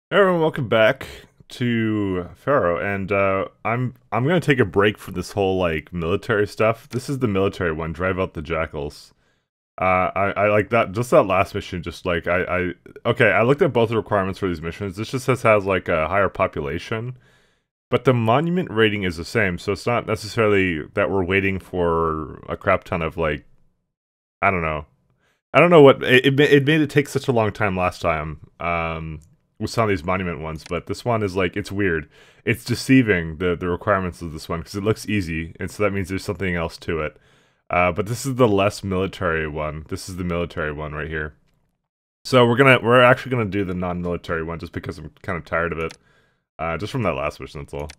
Hey everyone, welcome back to Pharaoh, and I'm gonna take a break from this whole like military stuff. This is the military one, drive out the jackals. I like that. Just that last mission. Just like okay. I looked at both the requirements for these missions. This just has like a higher population, but the monument rating is the same. So it's not necessarily that we're waiting for a crap ton of like I don't know. I don't know what it made it take such a long time last time. With some of these monument ones, but this one is like it's weird. It's deceiving the requirements of this one because it looks easy, and so that means there's something else to it. But this is the less military one. This is the military one right here. So we're actually gonna do the non-military one just because I'm kind of tired of it. Just from that last mission, that's all.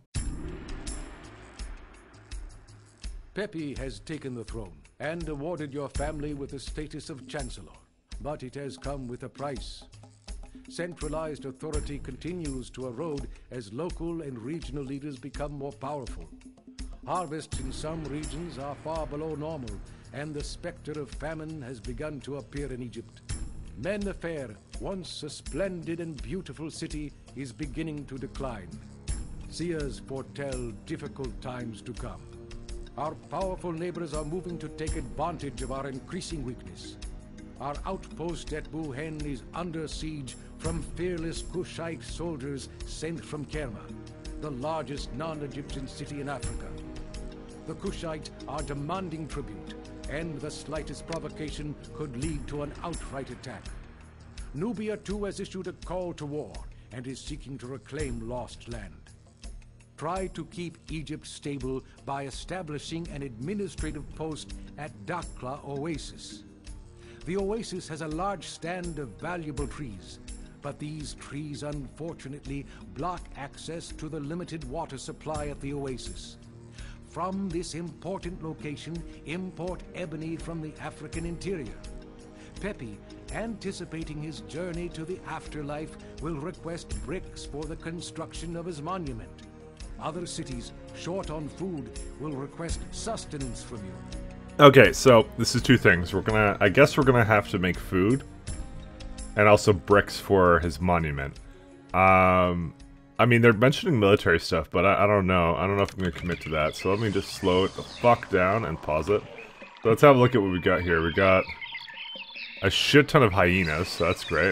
Pepi has taken the throne and awarded your family with the status of Chancellor. But it has come with a price. Centralized authority continues to erode as local and regional leaders become more powerful. Harvests in some regions are far below normal, and the specter of famine has begun to appear in Egypt. Mennefer, once a splendid and beautiful city, is beginning to decline. Seers foretell difficult times to come. Our powerful neighbors are moving to take advantage of our increasing weakness. Our outpost at Buhen is under siege from fearless Kushite soldiers sent from Kerma, the largest non-Egyptian city in Africa. The Kushite are demanding tribute, and the slightest provocation could lead to an outright attack. Nubia too has issued a call to war and is seeking to reclaim lost land. Try to keep Egypt stable by establishing an administrative post at Dakhla Oasis. The oasis has a large stand of valuable trees, but these trees unfortunately block access to the limited water supply at the oasis. From this important location, import ebony from the African interior. Pepi, anticipating his journey to the afterlife, will request bricks for the construction of his monument. Other cities, short on food, will request sustenance from you. Okay, so this is two things. I guess we're gonna have to make food, and also bricks for his monument. I mean, they're mentioning military stuff, but I don't know. I don't know if I'm gonna commit to that. So let me just slow it the fuck down and pause it. So let's have a look at what we got here. We got a shit ton of hyenas, so that's great.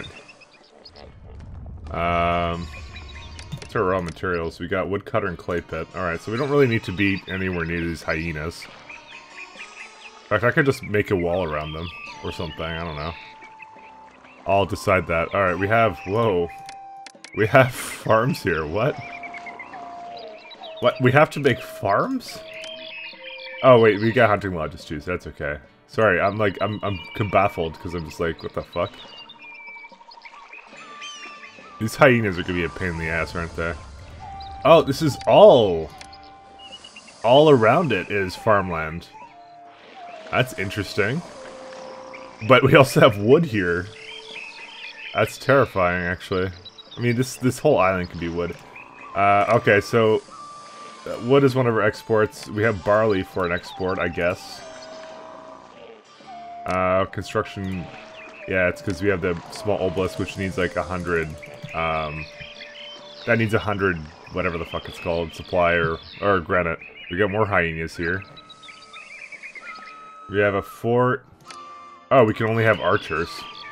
What's our raw materials? We got woodcutter and clay pit. Alright, so we don't really need to be anywhere near these hyenas. In fact, I could just make a wall around them, or something, I don't know. I'll decide that. Alright, we have... Whoa. We have farms here, what? What? We have to make farms? Oh wait, we got hunting lodges too, so that's okay. Sorry, I'm baffled, because I'm just like, what the fuck? These hyenas are gonna be a pain in the ass, aren't they? Oh, this is all around it is farmland. That's interesting. But we also have wood here. That's terrifying, actually. I mean, this whole island can be wood. Okay, so wood is one of our exports. We have barley for an export, I guess. Construction. Yeah, it's because we have the small obelisk, which needs like 100. That needs 100, whatever the fuck it's called, supply or granite. We got more hyenas here. We have a fort. Oh, we can only have archers.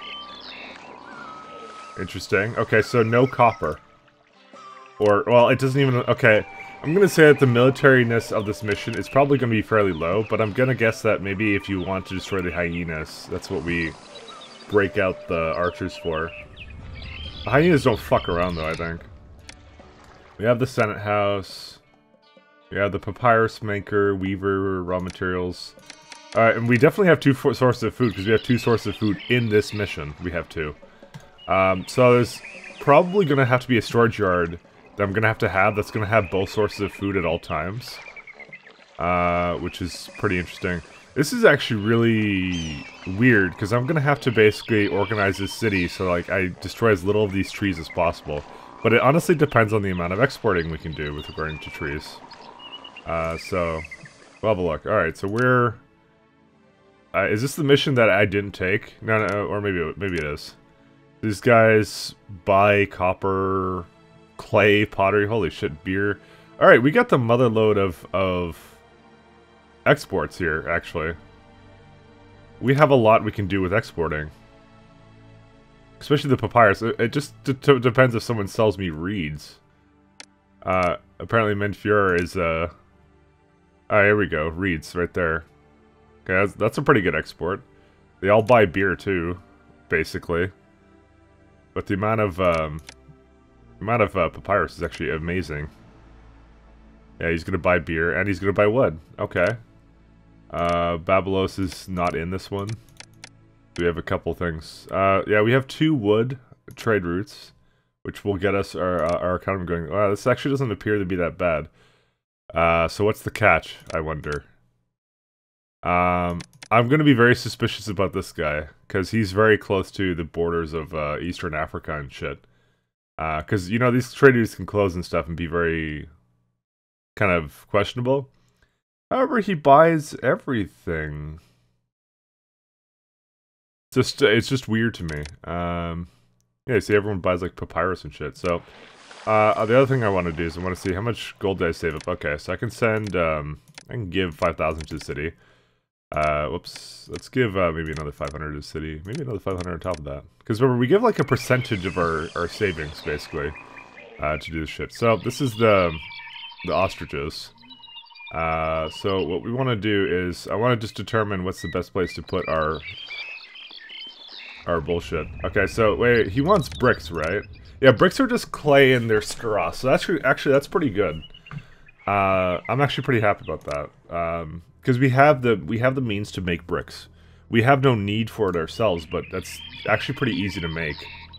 Interesting. Okay, so no copper. Or, well, it doesn't even... Okay, I'm gonna say that the militariness of this mission is probably gonna be fairly low, but I'm gonna guess that maybe if you want to destroy the hyenas, that's what we break out the archers for. The hyenas don't fuck around, though, I think. We have the Senate House. We have the papyrus maker, weaver, raw materials. And we definitely have two sources of food, because we have two sources of food in this mission. We have two. So there's probably going to have to be a storage yard that I'm going to have that's going to have both sources of food at all times. Which is pretty interesting. This is actually really weird, because I'm going to have to basically organize this city so like I destroy as little of these trees as possible. But it honestly depends on the amount of exporting we can do with regarding to trees. So, we'll have a look. Alright, so we're... is this the mission that I didn't take? No, or maybe it is. These guys buy copper, clay, pottery. Holy shit, beer. All right, we got the mother load of exports here. Actually, we have a lot we can do with exporting, especially the papyrus. It just depends if someone sells me reeds. Apparently, Menfure is oh, here we go, reeds right there. Okay, that's a pretty good export. They all buy beer too, basically. But the amount of papyrus is actually amazing. Yeah, he's gonna buy beer and he's gonna buy wood. Okay. Babylos is not in this one. We have a couple things. Yeah, we have 2 wood trade routes, which will get us our economy going. Wow, this actually doesn't appear to be that bad. So what's the catch, I wonder? I'm going to be very suspicious about this guy, because he's very close to the borders of Eastern Africa and shit. Because, you know, these trade routes can close and stuff and be very kind of questionable. However, he buys everything. It's just weird to me. Yeah, see, everyone buys, like, papyrus and shit, so... the other thing I want to do is I want to see how much gold did I save up. Okay, so I can send, I can give 5,000 to the city. Whoops. Let's give, maybe another 500 to the city. Maybe another 500 on top of that. Because remember, we give, like, a percentage of our savings, basically, to do this shit. So, this is the ostriches. So, what we want to do is, I want to just determine what's the best place to put our bullshit. Okay, so, wait, he wants bricks, right? Yeah, bricks are just clay and they're straw, so that's actually that's pretty good. I'm actually pretty happy about that. Because we have the means to make bricks. We have no need for it ourselves, but that's actually pretty easy to make.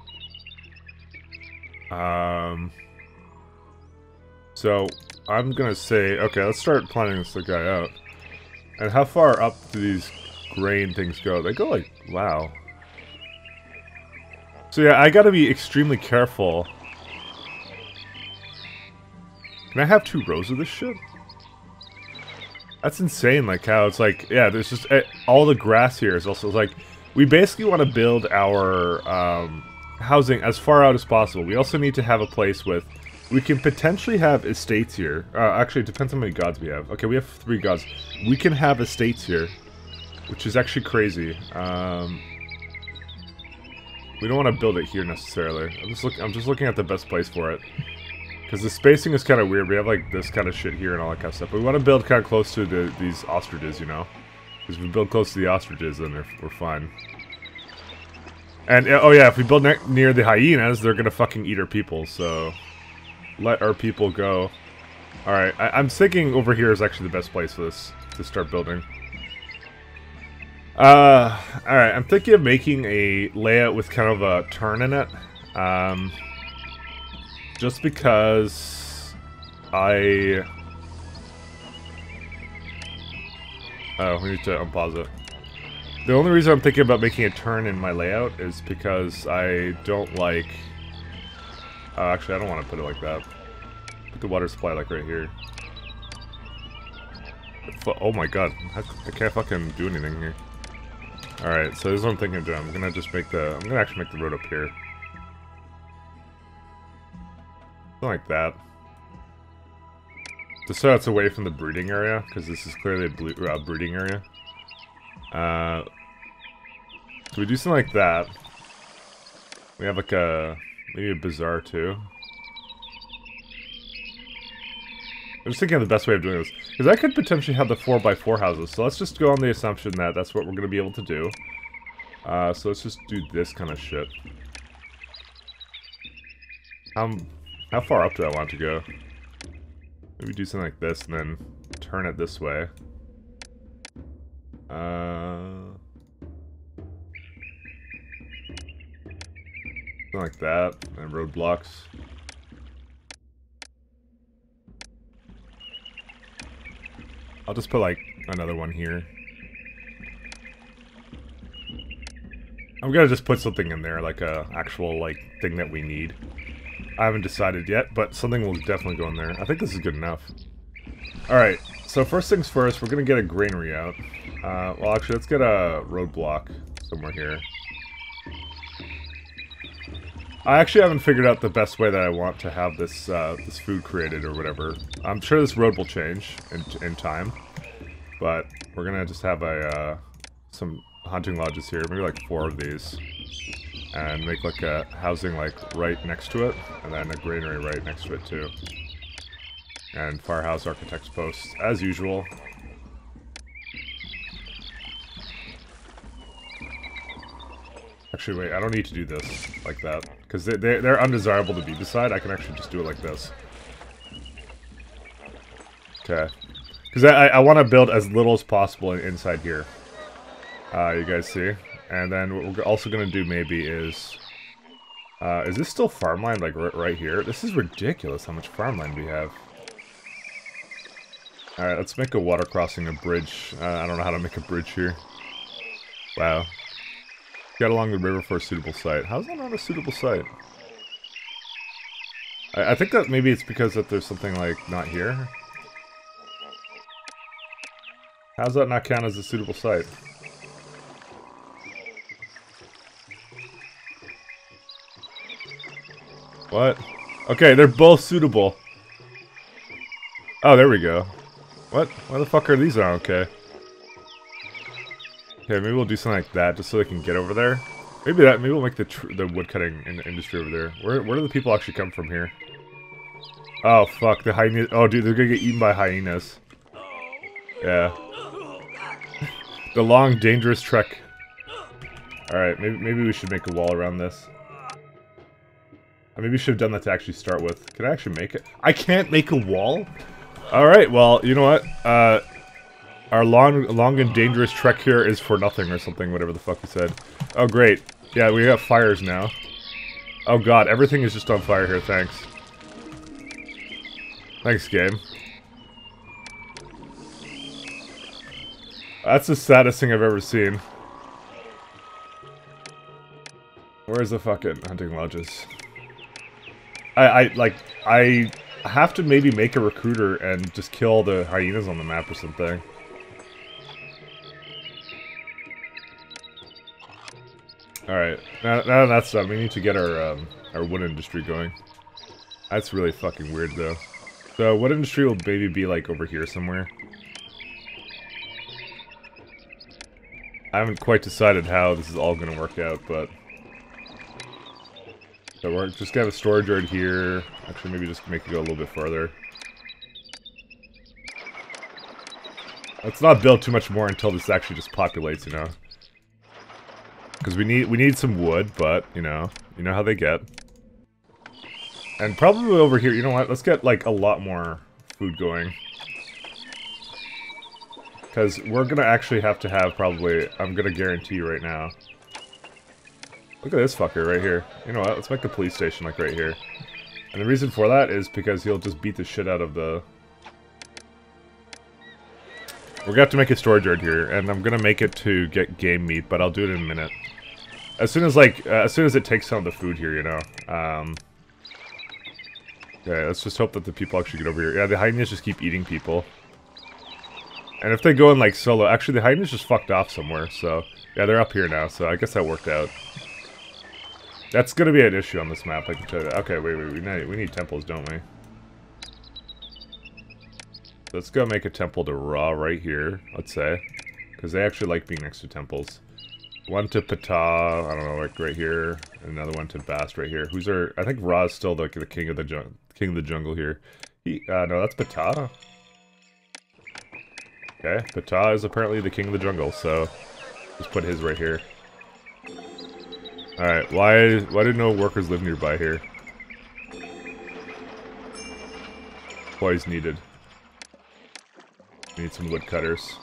So I'm gonna say, okay, let's start planning this guy out. And how far up do these grain things go? They go like, wow. So yeah, I gotta be extremely careful. Can I have 2 rows of this shit? That's insane, like how it's like, yeah, there's just, all the grass here is also like, we basically want to build our housing as far out as possible. We also need to have a place with, we can potentially have estates here. Actually, it depends on how many gods we have. Okay, we have 3 gods. We can have estates here, which is actually crazy. We don't want to build it here necessarily. I'm just looking at the best place for it. Because the spacing is kind of weird. We have like this kind of shit here and all that kind of stuff. But we want to build kind of close to these ostriches, you know? Because if we build close to the ostriches, then we're fine. And, oh yeah, if we build near the hyenas, they're going to fucking eat our people. So, let our people go. Alright, I'm thinking over here is actually the best place for this to start building. Alright, I'm thinking of making a layout with kind of a turn in it. Just because oh, we need to unpause it. The only reason I'm thinking about making a turn in my layout is because I don't like... actually, I don't want to put it like that. Put the water supply like right here. Oh my god, I can't fucking do anything here. Alright, so this is what I'm thinking of doing. I'm gonna just make I'm gonna actually make the road up here. Something like that. Just so it's away from the breeding area, because this is clearly a breeding area. So we do something like that. We have like maybe a bazaar too. I'm just thinking of the best way of doing this. Because I could potentially have the 4x4 houses, so let's just go on the assumption that that's what we're going to be able to do. So let's just do this kind of shit. How far up do I want to go? Maybe do something like this and then turn it this way. Something like that, and roadblocks. I'll just put like another one here. I'm gonna just put something in there, like a actual like thing that we need. I haven't decided yet, but something will definitely go in there. I think this is good enough. Alright, so first things first, we're gonna get a granary out. Well actually, let's get a roadblock somewhere here. I actually haven't figured out the best way that I want to have this this food created or whatever. I'm sure this road will change in time, but we're gonna just have a some hunting lodges here, maybe like 4 of these, and make like a housing like right next to it, and then a granary right next to it too, and firehouse architect's posts as usual. Actually, wait, I don't need to do this like that, because they're undesirable to be beside. I can actually just do it like this. Okay. Because I want to build as little as possible inside here. You guys see? And then what we're also going to do maybe is this still farmland, like right here? This is ridiculous how much farmland we have. Alright, let's make a water crossing, a bridge. I don't know how to make a bridge here. Wow. Get along the river for a suitable site. How's that not a suitable site? I think that maybe it's because that there's something like not here. How's that not count as a suitable site? What? Okay, they're both suitable. Oh, there we go. What? Why the fuck are these not okay? Okay, maybe we'll do something like that, just so they can get over there. Maybe we'll make the woodcutting industry over there. Where do the people actually come from here? Oh fuck, the hyenas. Oh dude, they're gonna get eaten by hyenas. Yeah. The long, dangerous trek. Alright, maybe we should make a wall around this. Maybe we should have done that to actually start with. Can I actually make it? I can't make a wall? Alright, well, you know what? Our long and dangerous trek here is for nothing or something, whatever the fuck he said. Oh, great. Yeah, we got fires now. Oh god, everything is just on fire here, thanks. Thanks, game. That's the saddest thing I've ever seen. Where's the fucking hunting lodges? I have to maybe make a recruiter and just kill all the hyenas on the map or something. Alright, now that's done, we need to get our wood industry going. That's really fucking weird, though. So, wood industry will maybe be, like, over here somewhere. I haven't quite decided how this is all gonna work out, but... So we're just gonna have a storage yard here. Actually, maybe just make it go a little bit farther. Let's not build too much more until this actually just populates, you know? Because we need some wood, but, you know how they get. And probably over here, you know what, let's get, like, a lot more food going. Because we're gonna actually have to have probably, I'm gonna guarantee you right now. Look at this fucker right here. You know what, let's make the police station, like, right here. And the reason for that is because he'll just beat the shit out of the... We're gonna have to make a storage yard here, and I'm gonna make it to get game meat, but I'll do it in a minute. As soon as, like, as soon as it takes some of the food here, you know. Okay, let's just hope that the people actually get over here. Yeah, the hyenas just keep eating people. And if they go in, like, solo... Actually, the hyenas just fucked off somewhere, so... Yeah, they're up here now, so I guess that worked out. That's gonna be an issue on this map, I can tell you that. Okay, wait, we need temples, don't we? Let's go make a temple to Ra right here, let's say. Because they actually like being next to temples. One to Ptah, I don't know, like right here. And another one to Bast right here. Who's our... I think Ra is still the king of the jungle here. No, that's Ptah. Okay, Ptah is apparently the king of the jungle, so... Just put his right here. Alright, why do no workers live nearby here? Employees needed. We need some woodcutters.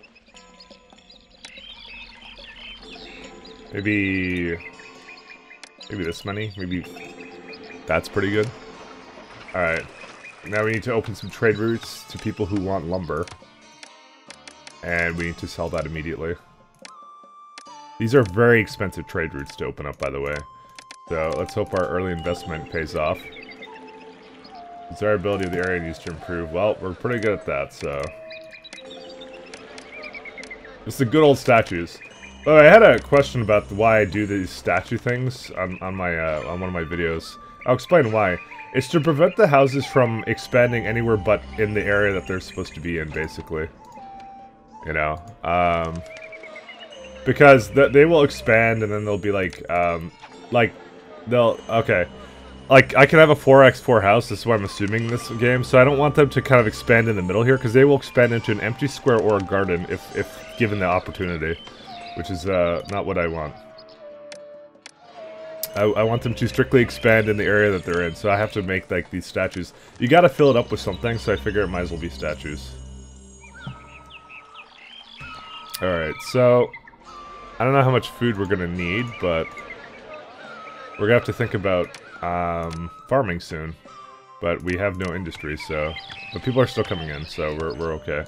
Maybe this many? Maybe that's pretty good. Alright. Now we need to open some trade routes to people who want lumber. And we need to sell that immediately. These are very expensive trade routes to open up, by the way. So let's hope our early investment pays off. Desirability of the area needs to improve. Well, we're pretty good at that, so... It's the good old statues. Oh, I had a question about why I do these statue things on my on one of my videos. I'll explain why. It's to prevent the houses from expanding anywhere but in the area that they're supposed to be in, basically. You know, because they will expand and then they'll be like they'll, okay. Like, I can have a 4x4 house, this is what I'm assuming in this game, so I don't want them to kind of expand in the middle here, because they will expand into an empty square or a garden if given the opportunity, which is not what I want. I want them to strictly expand in the area that they're in, so I have to make, like, these statues. You gotta fill it up with something, so I figure it might as well be statues. Alright, so I don't know how much food we're gonna need, but we're gonna have to think about farming soon. But we have no industry, so... But people are still coming in, so we're okay.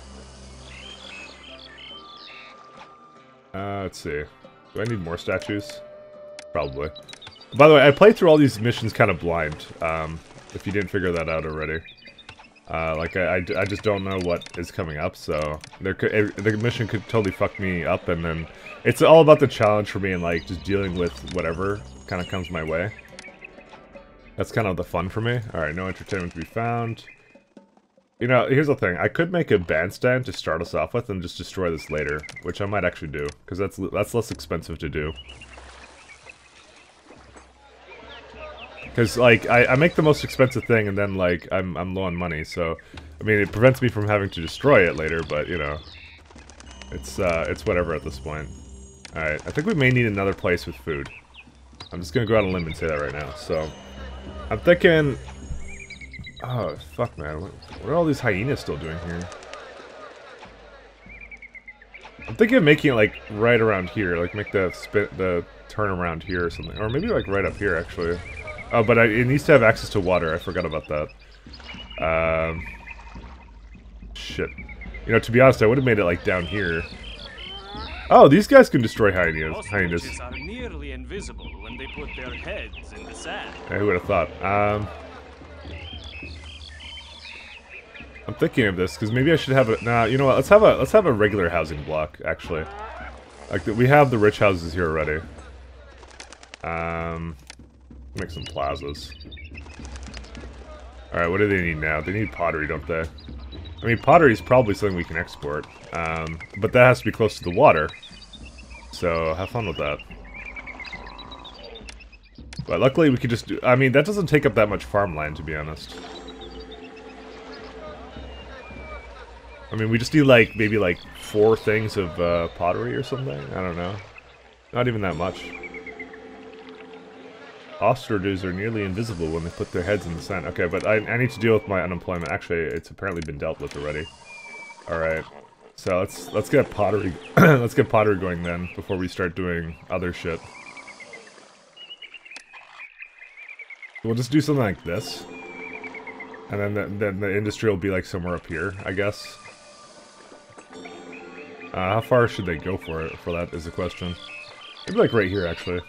Let's see. Do I need more statues? Probably. By the way, I played through all these missions kind of blind, if you didn't figure that out already. Like, I just don't know what is coming up, so... the mission could totally fuck me up, and then... It's all about the challenge for me and, like, just dealing with whatever kind of comes my way. That's kind of the fun for me. Alright, no entertainment to be found. You know, here's the thing. I could make a bandstand to start us off with and just destroy this later, which I might actually do, because that's less expensive to do. Because, like, I make the most expensive thing and then, like, I'm low on money, so... I mean, it prevents me from having to destroy it later, but, you know... It's whatever at this point. Alright, I think we may need another place with food. I'm just gonna go out on a limb and say that right now, so... I'm thinking... Oh, fuck, man. What are all these hyenas still doing here? I'm thinking of making it, like, right around here. Like, make the turn around here or something. Or maybe, like, right up here, actually. Oh, but it needs to have access to water. I forgot about that. Shit. You know, to be honest, I would have made it, like, down here. Oh, these guys can destroy hyenas. Ostriches are nearly invisible when they put their heads in the sand. Yeah, who would have thought? I'm thinking of this because maybe I should have a. Nah, you know what? Let's have a regular housing block. Actually, like we have the rich houses here already. Make some plazas. All right, what do they need now? They need pottery, don't they? I mean, pottery is probably something we can export, but that has to be close to the water. So have fun with that. But luckily we could just do... I mean, that doesn't take up that much farmland, to be honest. I mean, we just need, like, maybe, like, 4 things of pottery or something? I don't know. Not even that much. Ostriches are nearly invisible when they put their heads in the sand. Okay, but I need to deal with my unemployment. Actually, it's apparently been dealt with already. Alright. So let's get pottery let's get pottery going then before we start doing other shit. We'll just do something like this. And then the industry will be like somewhere up here, I guess. How far should they go for that is the question. Maybe like right here actually.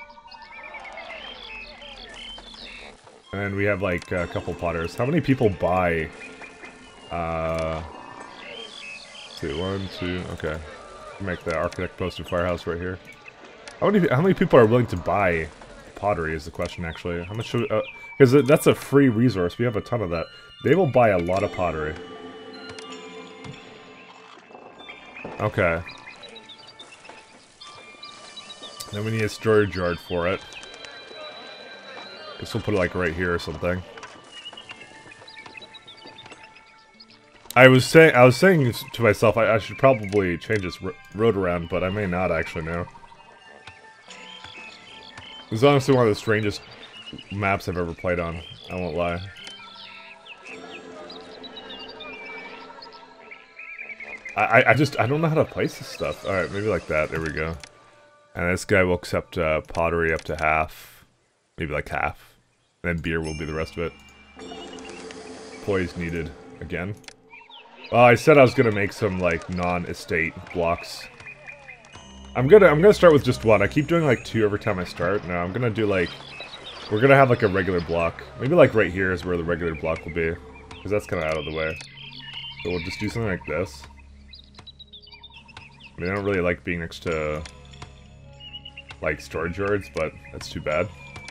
And we have like a couple potters. How many people buy? Let's see, 1, 2. Okay, make the architect posted firehouse right here. How many people are willing to buy pottery? Is the question actually. How much should? Because that's a free resource. We have a ton of that. They will buy a lot of pottery. Okay. Then we need a storage yard for it. Guess we'll put it like right here or something. I was saying to myself, I should probably change this road around, but I may not actually now. It's honestly one of the strangest maps I've ever played on. I won't lie. I don't know how to place this stuff. All right, maybe like that. There we go. And this guy will accept pottery up to half, maybe like half. And then beer will be the rest of it. Poise needed again. Well, I said I was gonna make some like non-estate blocks. I'm gonna start with just one. I keep doing like 2 every time I start. No, I'm gonna do like we're gonna have like a regular block. Maybe like right here is where the regular block will be, because that's kind of out of the way. So we'll just do something like this. I mean, I don't really like being next to, like, storage yards, but that's too bad.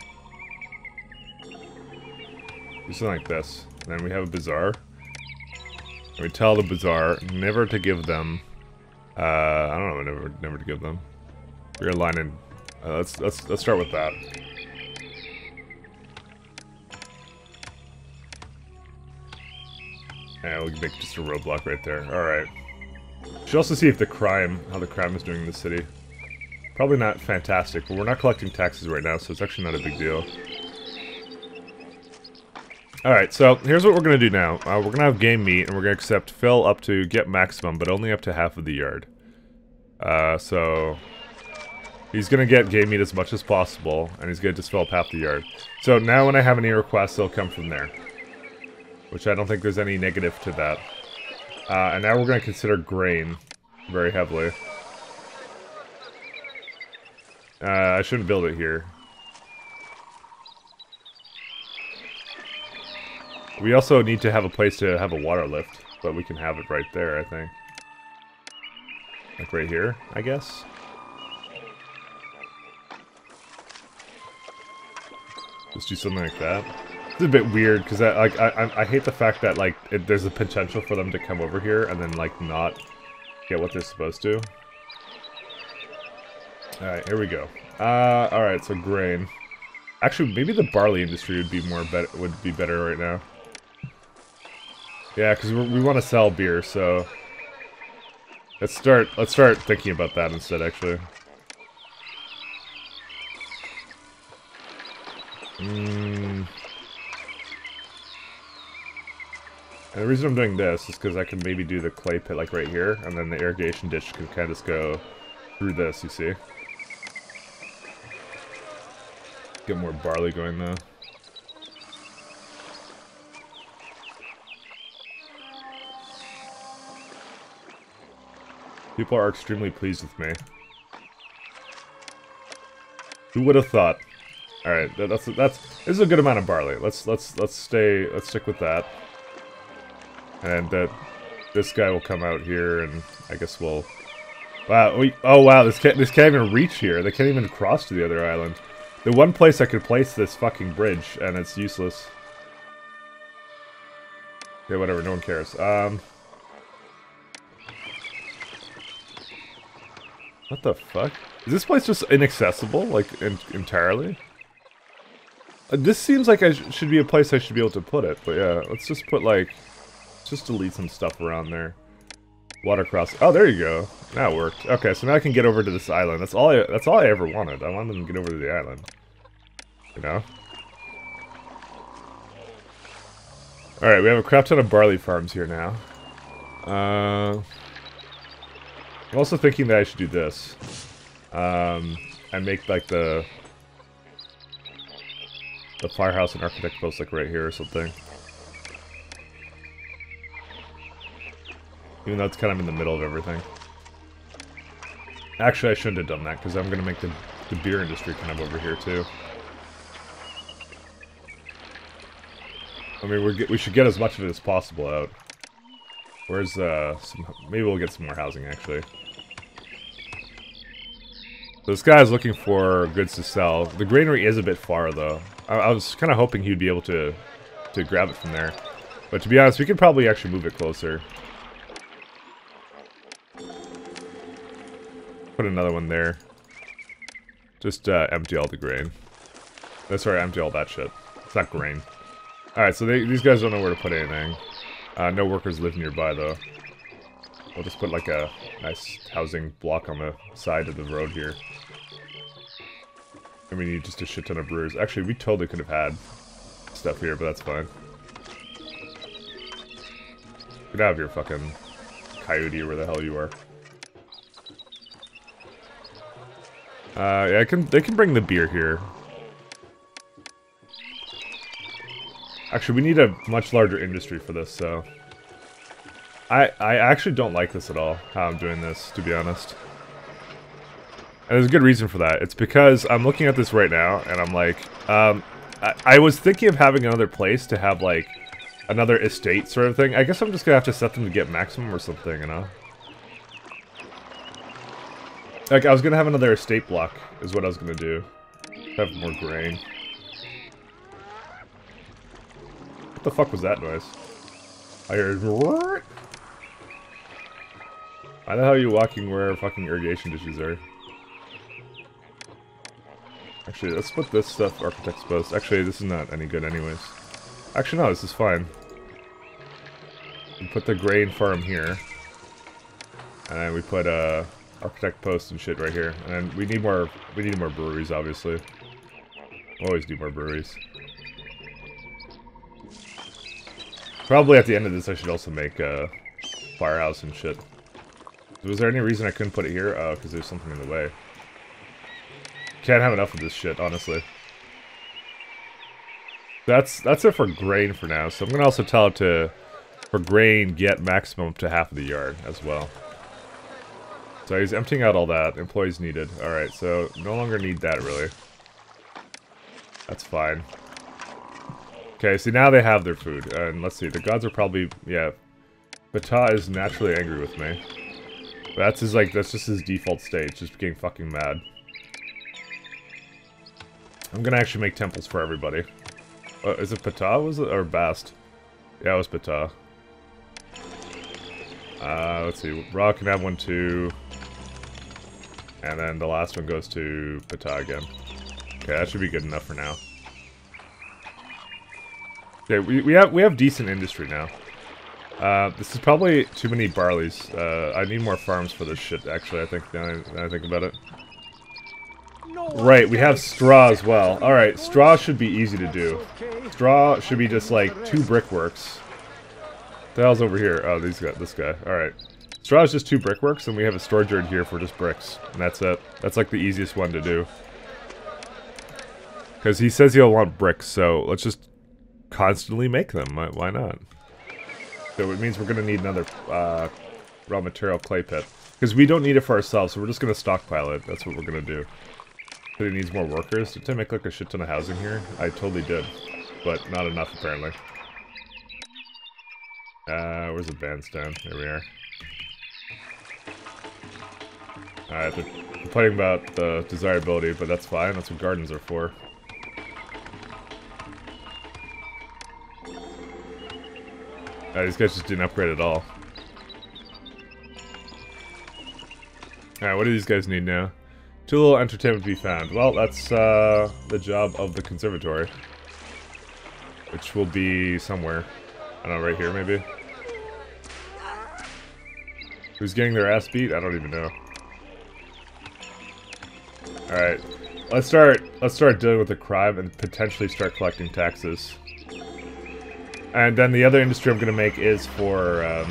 Do something like this. And then we have a bazaar. And we tell the bazaar never to give them, I don't know, never to give them. We're aligning. Let's start with that. And we can make just a roadblock right there. Alright. Should also see if how the crime is doing in the city. Probably not fantastic, but we're not collecting taxes right now, so it's actually not a big deal. Alright, so here's what we're going to do now. We're going to have game meat, and we're going to accept fill up to get maximum, but only up to half of the yard. So he's going to get game meat as much as possible, and he's going to just fill up half the yard. So now when I have any requests, they'll come from there. Which I don't think there's any negative to that. And now we're going to consider grain very heavily. I shouldn't build it here. We also need to have a place to have a water lift, but we can have it right there, I think. Like right here, I guess. Just do something like that. It's a bit weird because I hate the fact that like there's a potential for them to come over here and then like not get what they're supposed to. All right, here we go. All right, so grain. Actually, maybe the barley industry would be better right now. Yeah, because we want to sell beer, so let's start thinking about that instead. Actually. And the reason I'm doing this is because I can maybe do the clay pit like right here, and then the irrigation ditch can kind of just go through this, you see? Get more barley going though. People are extremely pleased with me. Who would have thought? All right, this is a good amount of barley. Let's stick with that. And this guy will come out here, and I guess we'll. Wow! Oh wow! This can't even reach here. They can't even cross to the other island. The one place I could place this fucking bridge, and it's useless. Okay, whatever. No one cares. What the fuck? Is this place just inaccessible, like entirely? This seems like should be a place I should be able to put it, but yeah, let's just put like. Just delete some stuff around there. Water cross. Oh, there you go. That worked. Okay, so now I can get over to this island. That's all I ever wanted. I wanted them to get over to the island. You know? Alright, we have a crap ton of barley farms here now. I'm also thinking that I should do this. And make like the firehouse and architect post like right here or something. Even though it's kind of in the middle of everything. Actually, I shouldn't have done that, because I'm going to make the beer industry kind of over here, too. I mean, we should get as much of it as possible out. Where's, maybe we'll get some more housing, actually. So this guy is looking for goods to sell. The granary is a bit far, though. I was kind of hoping he'd be able to grab it from there. But to be honest, we could probably actually move it closer. Put another one there. Just empty all the grain. Oh, sorry, empty all that shit. It's not grain. Alright, so these guys don't know where to put anything. No workers live nearby, though. We'll just put like a nice housing block on the side of the road here. And we need just a shit ton of brewers. Actually, we totally could have had stuff here, but that's fine. Get out of here, fucking coyote, or where the hell you are. Yeah, they can bring the beer here. Actually, we need a much larger industry for this, so... I actually don't like this at all, how I'm doing this, to be honest. And there's a good reason for that. It's because I'm looking at this right now, and I'm like... I was thinking of having another place to have, like, another estate sort of thing. I guess I'm just gonna have to set them to get maximum or something, you know? Like, I was gonna have another estate block, is what I was gonna do. Have more grain. What the fuck was that noise? I heard... I know how you walking where fucking irrigation dishes are. Actually, let's put this stuff architect's post. Actually, this is not any good anyways. Actually, no, this is fine. We put the grain farm here. And then we put architect post and shit right here. And we need more breweries, obviously. Always need more breweries. Probably at the end of this I should also make a firehouse and shit. Was there any reason I couldn't put it here? Oh, because there's something in the way. Can't have enough of this shit, honestly. That's it for grain for now. So I'm gonna also tell it to, for grain, get maximum up to half of the yard as well. So he's emptying out all that. Employees needed. Alright, so no longer need that really. That's fine. Okay, so now they have their food. And let's see, the gods are probably, yeah. Ptah is naturally angry with me. That's his, like, that's just his default state, just getting fucking mad. I'm gonna actually make temples for everybody. Is it Ptah, was it? Or Bast? Yeah, it was Ptah. Let's see, Ra can have one too. And then the last one goes to Ptah again. Okay, that should be good enough for now. Okay, we have decent industry now. This is probably too many barleys. I need more farms for this shit, actually, I think, now I think about it. Right, we have straw as well. Alright, straw should be easy to do. Straw should be just like 2 brickworks. What the hell's over here? Oh, this guy. Alright. Straw is just 2 brickworks, and we have a storage yard here for just bricks. And that's it. That's like the easiest one to do. Because he says he'll want bricks, so let's just constantly make them. Why not? So it means we're going to need another raw material clay pit. Because we don't need it for ourselves, so we're just going to stockpile it. That's what we're going to do. But it needs more workers. Did I make like a shit ton of housing here? I totally did. But not enough, apparently. Where's the bandstand? There we are. Alright, they're complaining about the desirability, but that's fine. That's what gardens are for. These guys just didn't upgrade at all. Alright, what do these guys need now? Too little entertainment to be found. Well, that's the job of the conservatory. Which will be somewhere. I don't know, right here maybe? Who's getting their ass beat? I don't even know. Alright. Let's start dealing with the crime and potentially start collecting taxes. And then the other industry I'm gonna make is for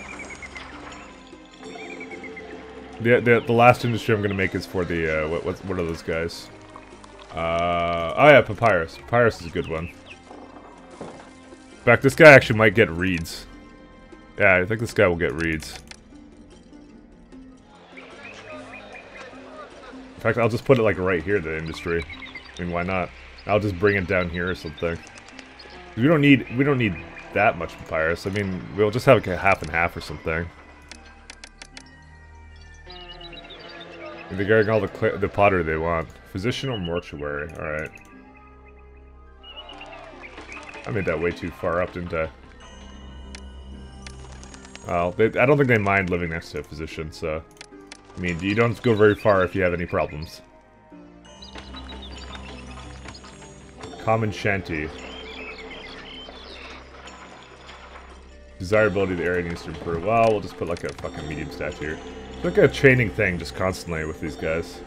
the last industry I'm gonna make is for the what are those guys? Oh yeah, papyrus. Papyrus is a good one. In fact, this guy actually might get reeds. Yeah, I think this guy will get reeds. In fact, I'll just put it like right here, the industry. I mean, why not? I'll just bring it down here or something. We don't need that much papyrus. I mean, we'll just have like a half and half or something. And they're getting all the pottery they want. Physician or mortuary? Alright. I made that way too far up, didn't I? Well, I don't think they mind living next to a physician, so... I mean, you don't go very far if you have any problems. Common shanty. Desirability of the area needs to improve. Well, we'll just put like a fucking medium stat here. It's like a chaining thing just constantly with these guys.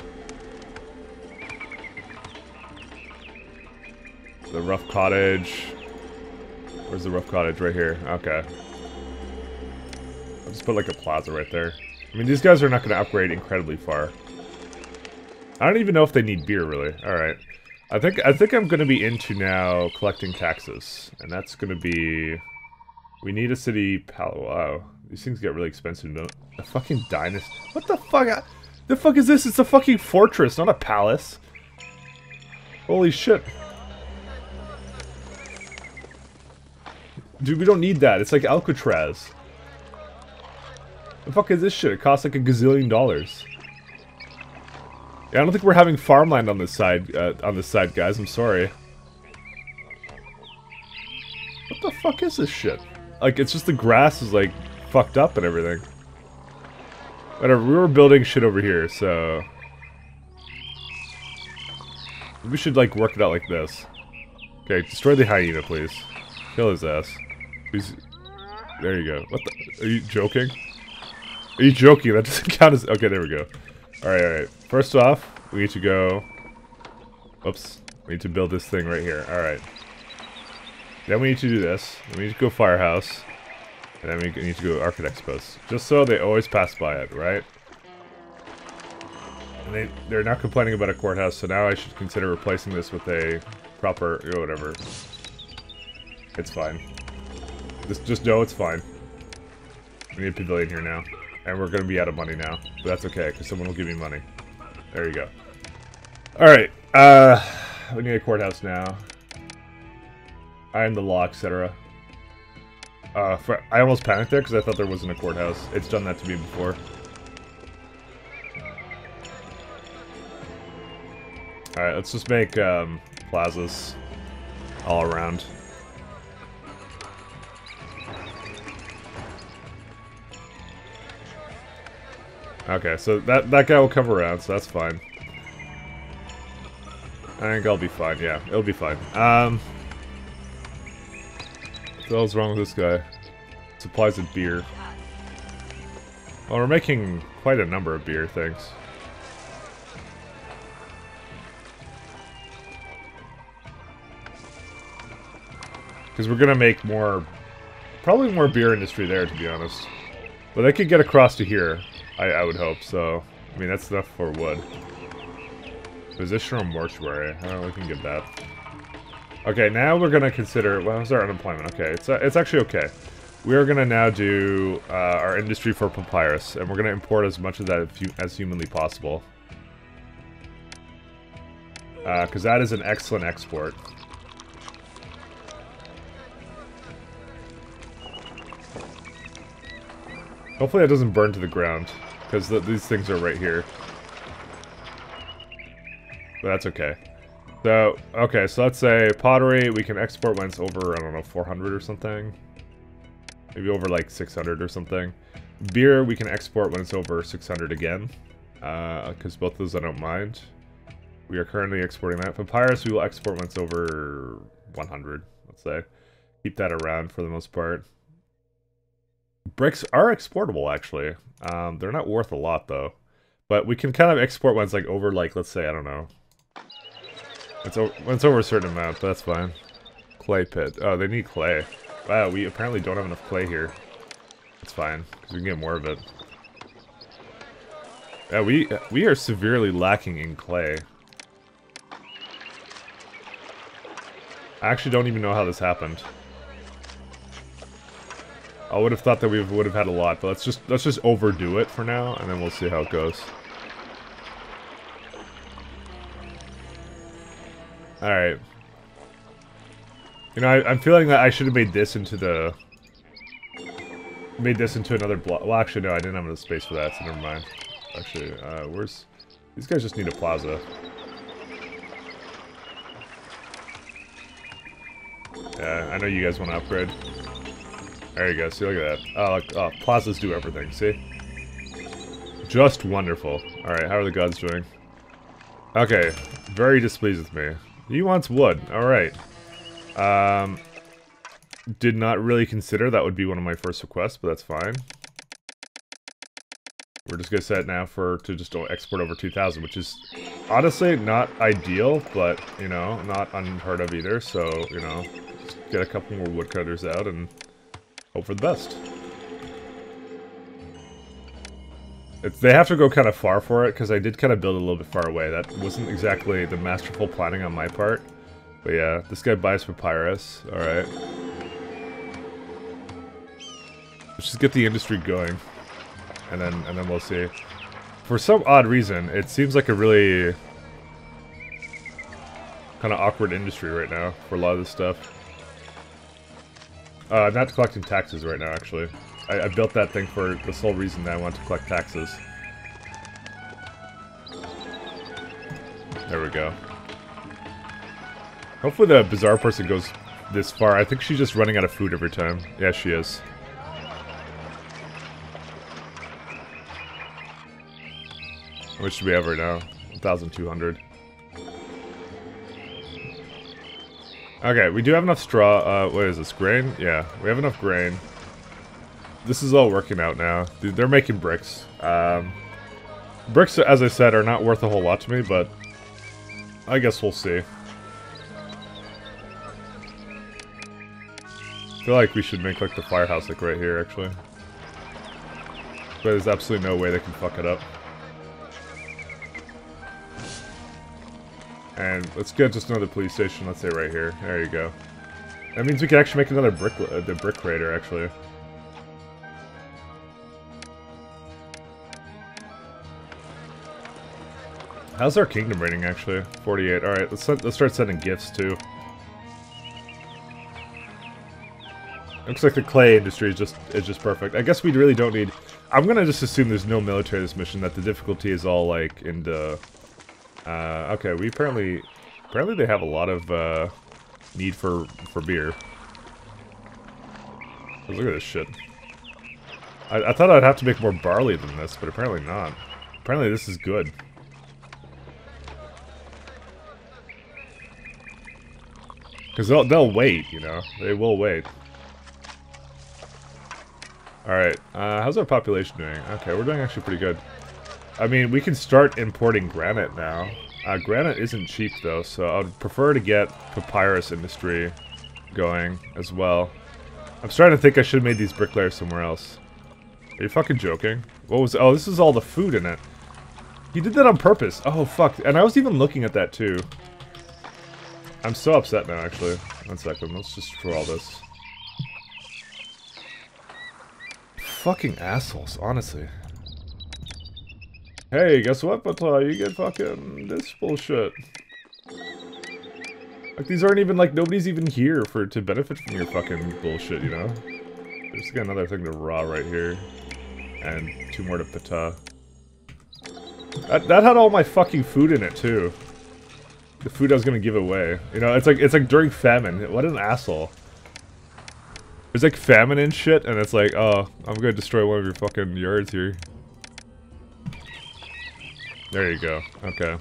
The rough cottage. Where's the rough cottage? Right here. Okay. I'll just put like a plaza right there. I mean, these guys are not going to upgrade incredibly far. I don't even know if they need beer, really. Alright. I think I'm going to be into now collecting taxes. And that's going to be... We need a city wow. These things get really expensive, don't they? A fucking dynasty. What the fuck? The fuck is this? It's a fucking fortress, not a palace. Holy shit. Dude, we don't need that. It's like Alcatraz. The fuck is this shit? It costs like $1 gazillion. Yeah, I don't think we're having farmland on this side, guys. I'm sorry. What the fuck is this shit? Like, it's just the grass is, like, fucked up and everything. Whatever, we were building shit over here, so... we should, like, work it out like this. Okay, destroy the hyena, please. Kill his ass. Please. There you go. What the... are you joking? Are you joking? That doesn't count as... okay, there we go. Alright, alright. First off, we need to go... oops. We need to build this thing right here. Alright. Then we need to do this. Then we need to go firehouse. And then we need to go architect's post. Just so they always pass by it, right? And they're not complaining about a courthouse, so now I should consider replacing this with a proper... oh, whatever. It's fine. Just know it's fine. We need a pavilion here now. And we're gonna be out of money now. But that's okay, because someone will give me money. There you go. Alright, we need a courthouse now. I am the law, etc. I almost panicked there because I thought there wasn't a courthouse. It's done that to me before. Alright, let's just make plazas all around. Okay, so that guy will come around, so that's fine. I think I'll be fine, yeah, it'll be fine. What the hell's wrong with this guy? Supplies of beer. Well, we're making quite a number of beer things. Because we're gonna make more... probably more beer industry there, to be honest. But they could get across to here, I would hope, so... I mean, that's enough for wood. Physician or mortuary? I don't know, we can get that. Okay, now we're gonna consider... well, how's our unemployment? Okay, it's actually okay. We are gonna now do our industry for papyrus, and we're gonna import as much of that as humanly possible. Because that is an excellent export. Hopefully that doesn't burn to the ground, because these things are right here. But that's okay. So, okay, so let's say pottery, we can export when it's over, I don't know, 400 or something. Maybe over like 600 or something. Beer, we can export when it's over 600 again. Because both of those I don't mind. We are currently exporting that. Papyrus, we will export when it's over 100, let's say. Keep that around for the most part. Bricks are exportable, actually. They're not worth a lot, though. But we can kind of export when it's like over, like, let's say, I don't know. When it's over a certain amount, but that's fine. Clay pit. Oh, they need clay. Wow, we apparently don't have enough clay here. It's fine, because we can get more of it. Yeah, we are severely lacking in clay. I actually don't even know how this happened. I would have thought that we would have had a lot, but let's just overdo it for now, and then we'll see how it goes. Alright. You know, I'm feeling that I should have made this into the... made this into another block. Well, actually, no, I didn't have enough space for that, so never mind. Actually, where's... these guys just need a plaza. Yeah, I know you guys want to upgrade. There you go, see, look at that. Oh, look, oh, plazas do everything, see? Just wonderful. Alright, how are the gods doing? Okay, very displeased with me. He wants wood, alright. Did not really consider that would be one of my first requests, but that's fine. We're just gonna set it now to just export over 2,000, which is honestly not ideal, but, you know, not unheard of either, so, you know, just get a couple more woodcutters out and hope for the best. They have to go kind of far for it, because I did kind of build a little bit far away. That wasn't exactly the masterful planning on my part. But yeah, this guy buys papyrus. Alright. Let's just get the industry going. And then we'll see. For some odd reason, it seems like a really kind of awkward industry right now for a lot of this stuff. I'm not collecting taxes right now, actually. I built that thing for the sole reason that I want to collect taxes. There we go. Hopefully the bizarre person goes this far. I think she's just running out of food every time. Yeah, she is. How much do we have right now? 1,200. Okay, we do have enough straw. What is this? Grain? Yeah, we have enough grain. This is all working out now. Dude, they're making bricks. Bricks, as I said, are not worth a whole lot to me, but I guess we'll see. I feel like we should make like the firehouse like right here, actually. But there's absolutely no way they can fuck it up. And let's get just another police station, let's say right here. There you go. That means we can actually make another the brick raider, actually. How's our kingdom rating, actually? 48. Alright, let's start sending gifts, too. Looks like the clay industry is just perfect. I guess we really don't need... I'm gonna just assume there's no military this mission, that the difficulty is all, like, into... okay, we apparently they have a lot of, need for beer. Look at this shit. I thought I'd have to make more barley than this, but apparently not. Apparently this is good. Because they'll wait, you know? They will wait. Alright, how's our population doing? Okay, we're doing actually pretty good. I mean, we can start importing granite now. Granite isn't cheap, though, so I would prefer to get papyrus industry going as well. I'm starting to think I should have made these bricklayers somewhere else. Are you fucking joking? What was... Oh, this is all the food in it. He did that on purpose. Oh, fuck. And I was even looking at that, too. I'm so upset now, actually. 1 second. Let's just throw all this. Fucking assholes, honestly. Hey, guess what, Pata? You get fucking this bullshit. Like, these aren't even, like, nobody's even here to benefit from your fucking bullshit, you know? There's got another thing to raw right here. And 2 more to Pata. That had all my fucking food in it, too. The food I was gonna give away. You know, it's like during famine. What an asshole. There's like famine and shit, and it's like, oh, I'm gonna destroy one of your fucking yards here. There you go. Okay.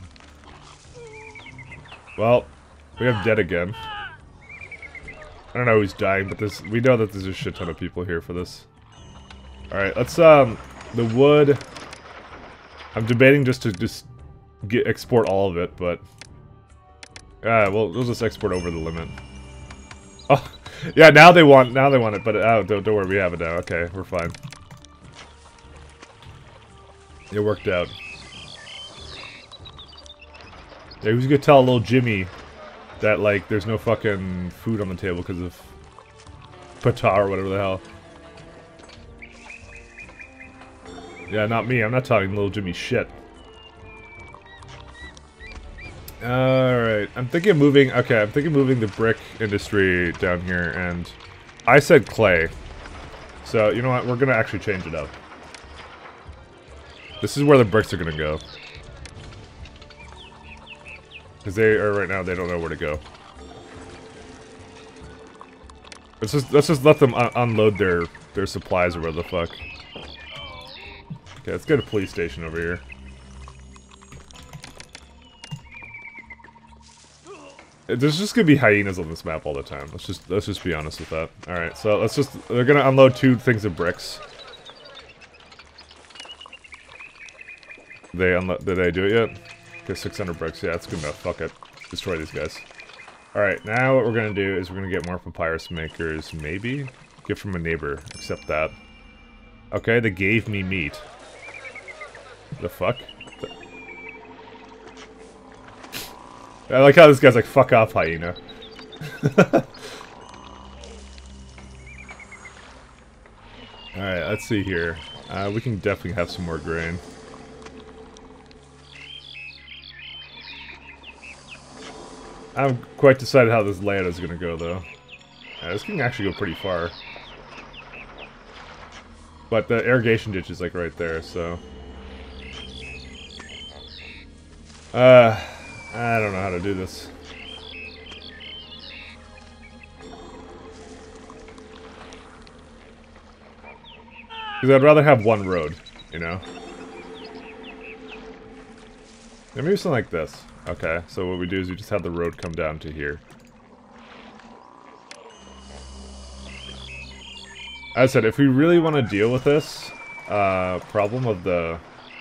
Well, we have dead again. I don't know who's dying, but we know that there's a shit ton of people here for this. Alright, let's, the wood... I'm debating just to export all of it, but... well, we'll just export over the limit. Oh, yeah, now they want it, but, oh, don't worry, we have it now. Okay, we're fine. It worked out. Yeah, who's gonna tell little Jimmy that, like, there's no fucking food on the table because of Pata or whatever the hell? Yeah, not me. I'm not talking little Jimmy shit. Alright, I'm thinking of moving... Okay, I'm thinking of moving the brick industry down here, and... I said clay. So, you know what? We're gonna actually change it up. This is where the bricks are gonna go. Because they are right now, they don't know where to go. Let's just let them unload their supplies or whatever the fuck. Okay, let's get a police station over here. There's just gonna be hyenas on this map all the time. Let's just be honest with that. All right, so they're gonna unload 2 things of bricks. Did they do it yet? Okay, 600 bricks. Yeah, that's good enough. Fuck it. Destroy these guys. Alright, now what we're gonna do is we're gonna get more papyrus makers, maybe? Gift from a neighbor. Accept that. Okay, they gave me meat. The fuck? I like how this guy's like, fuck off, hyena. Alright, let's see here. We can definitely have some more grain. I haven't quite decided how this layout is gonna go, though. This can actually go pretty far. But the irrigation ditch is, like, right there, so... I don't know how to do this. Because I'd rather have one road, you know? Yeah, maybe something like this. Okay, so what we do is we just have the road come down to here. As I said, if we really want to deal with this problem of the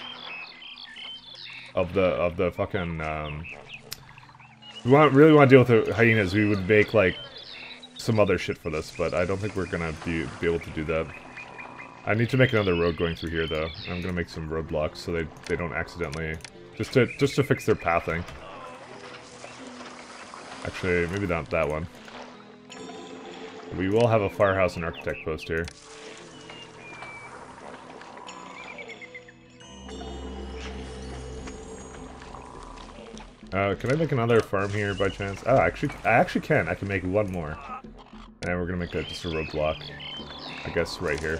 fucking really want to deal with the hyenas, we would make like some other shit for this, but I don't think we're gonna be able to do that. I need to make another road going through here though. I'm gonna make some roadblocks so they don't accidentally just to fix their pathing. Actually, maybe not that one. We will have a firehouse and architect post here. Can I make another farm here by chance? Oh, I actually can. I can make one more. And we're gonna make that just a roadblock. I guess right here.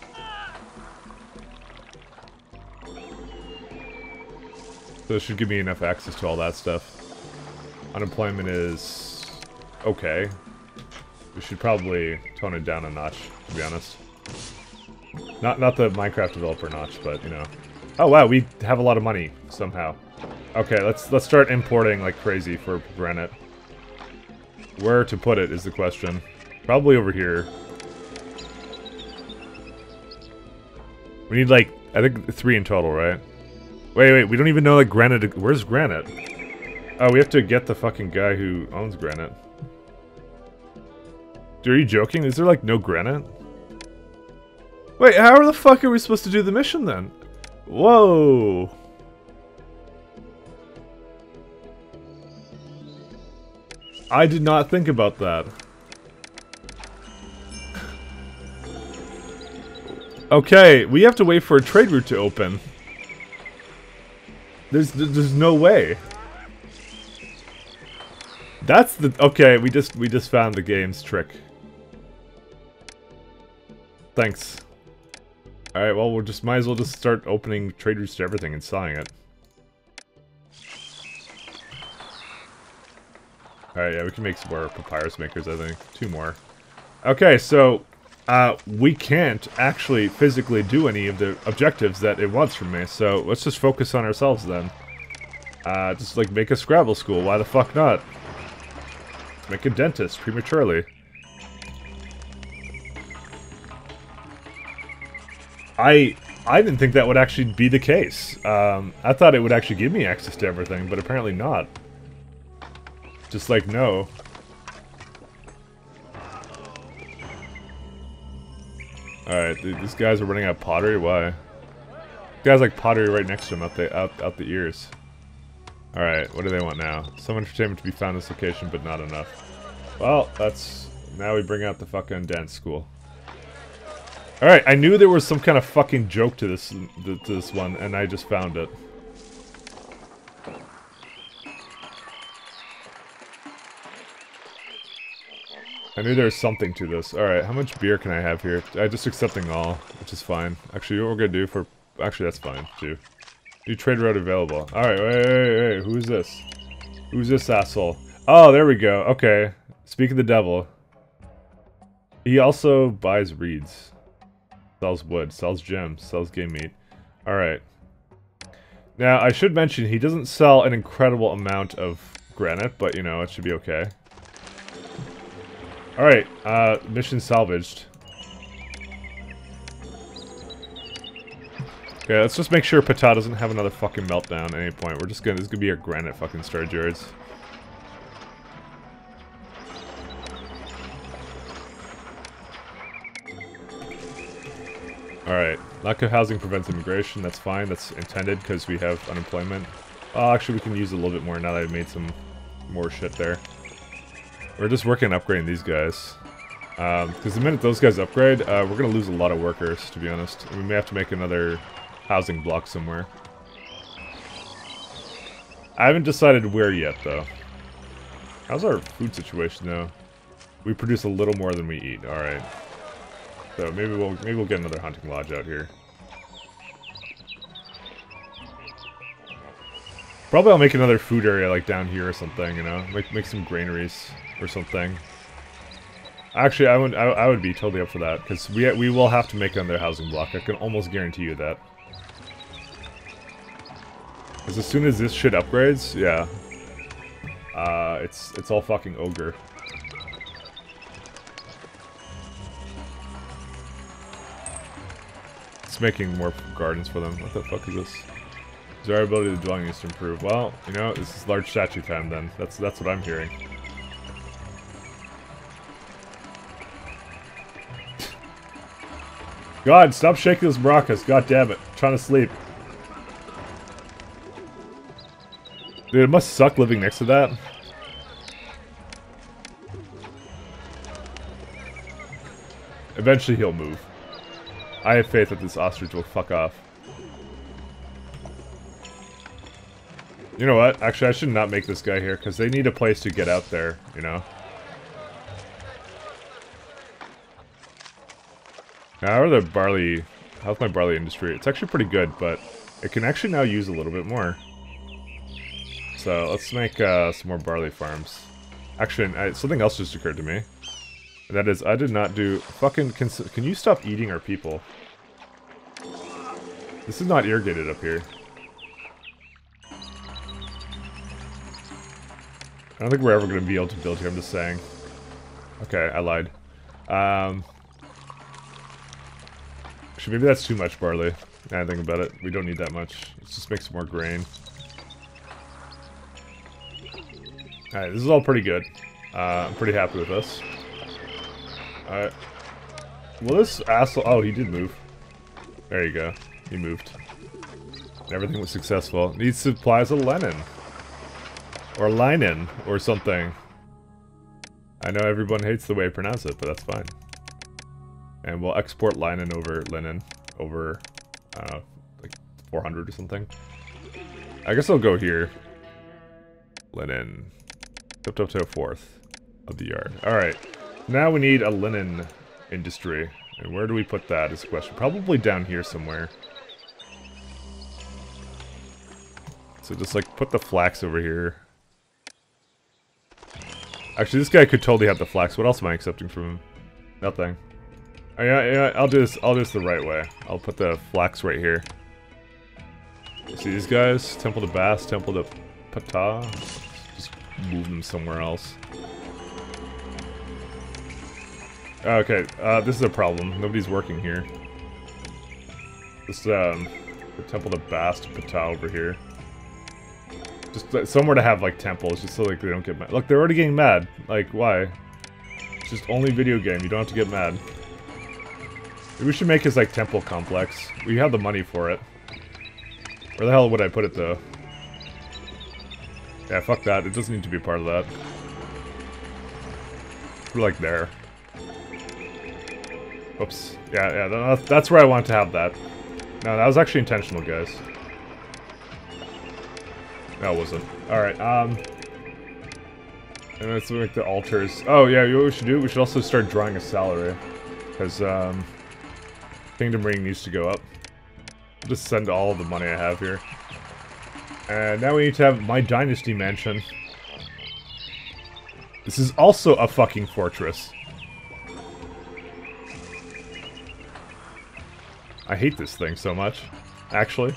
So this should give me enough access to all that stuff. Unemployment is okay. We should probably tone it down a notch, to be honest. Not the Minecraft developer notch, but you know. Oh wow, we have a lot of money somehow. Okay, let's start importing like crazy for granite. Where to put it is the question. Probably over here. We need like, I think 3 in total, right? Wait, we don't even know like granite. Where's granite? Oh, we have to get the fucking guy who owns granite. Dude, are you joking? Is there like no granite? Wait, how the fuck are we supposed to do the mission then? Whoa. I did not think about that. Okay, we have to wait for a trade route to open. There's no way. That's the okay. We just found the game's trick. Thanks. All right. Well, we'll might as well just start opening trade routes to everything and selling it. All right. Yeah, we can make some more papyrus makers. I think 2 more. Okay. So we can't actually physically do any of the objectives that it wants from me. So let's just focus on ourselves then. Just like make a Scrabble school. Why the fuck not? Make a dentist prematurely. I didn't think that would actually be the case. I thought it would actually give me access to everything, but apparently not. Just like no. Alright, these guys are running out of pottery. Why? Guys like pottery right next to them out the ears. Alright, what do they want now? Some entertainment to be found in this location, but not enough. Well, that's... Now we bring out the fucking dance school. Alright, I knew there was some kind of fucking joke to this one, and I just found it. I knew there was something to this. Alright, how much beer can I have here? I'm just accepting all, which is fine. Actually, what we're gonna do for... Actually, that's fine, too. New trade route available. Alright, wait. Who's this? Who's this asshole? Oh, there we go. Okay. Speak of the devil. He also buys reeds. Sells wood. Sells gems. Sells game meat. Alright. Now, I should mention, he doesn't sell an incredible amount of granite, but, you know, it should be okay. Alright, mission salvaged. Okay, let's just make sure Ptah doesn't have another fucking meltdown at any point. This is gonna be our granite fucking storage yards. Alright, lack of housing prevents immigration, that's fine, that's intended because we have unemployment. Oh, actually we can use it a little bit more now that I've made some more shit there. We're just working on upgrading these guys. Because the minute those guys upgrade, we're going to lose a lot of workers, to be honest. And we may have to make another housing block somewhere. I haven't decided where yet, though. How's our food situation, though? We produce a little more than we eat. Alright. So maybe we'll get another hunting lodge out here. Probably I'll make another food area like down here or something, you know? Make some granaries or something. Actually, I would be totally up for that, because we will have to make another housing block. I can almost guarantee you that. Because as soon as this shit upgrades, yeah. It's all fucking ogre. It's making more gardens for them. What the fuck is this? Desirability of the dwelling needs to improve. Well, you know, this is large statue time then. That's what I'm hearing. God, stop shaking those maracas. God damn it. I'm trying to sleep. Dude, it must suck living next to that. Eventually he'll move. I have faith that this ostrich will fuck off. You know what? Actually, I should not make this guy here, because they need a place to get out there, you know? Now, how are the barley... How's my barley industry? It's actually pretty good, but it can actually now use a little bit more. So, let's make some more barley farms. Actually, something else just occurred to me. And that is, I did not do... Fucking... Can you stop eating our people? This is not irrigated up here. I don't think we're ever going to be able to build here, I'm just saying. Okay, I lied. Actually, maybe that's too much barley. Now I think about it. We don't need that much. Let's just make some more grain. Alright, this is all pretty good. I'm pretty happy with this. Alright. Well, this asshole... Oh, he did move. There you go. He moved. Everything was successful. Needs supplies of linen. Or linen, or something. I know everyone hates the way I pronounce it, but that's fine. And we'll export linen over, I don't know, like 400 or something. I guess I'll go here. Linen. Up to a fourth of the yard. Alright. Now we need a linen industry. And where do we put that is the question. Probably down here somewhere. So just like put the flax over here. Actually, this guy could totally have the flax. What else am I accepting from him? Nothing. Oh, yeah, I'll do this the right way. I'll put the flax right here. See these guys? Temple to Bast, Temple to Ptah. Just move them somewhere else. Okay, this is a problem. Nobody's working here. Just, the Temple to Bast, Ptah over here. Just somewhere to have, like, temples, just so, like, they don't get mad. Look, they're already getting mad. Like, why? It's just only video game. You don't have to get mad. Maybe we should make his, like, temple complex. We have the money for it. Where the hell would I put it, though? Yeah, fuck that. It doesn't need to be part of that. Put it, like, there. Oops. Yeah, that's where I want to have that. No, that was actually intentional, guys. No, it wasn't. Alright, and let's make the altars. Oh, yeah, you know what we should do? We should also start drawing a salary. Because, Kingdom Ring needs to go up. I'll just send all the money I have here. And now we need to have my Dynasty Mansion. This is also a fucking fortress. I hate this thing so much, actually.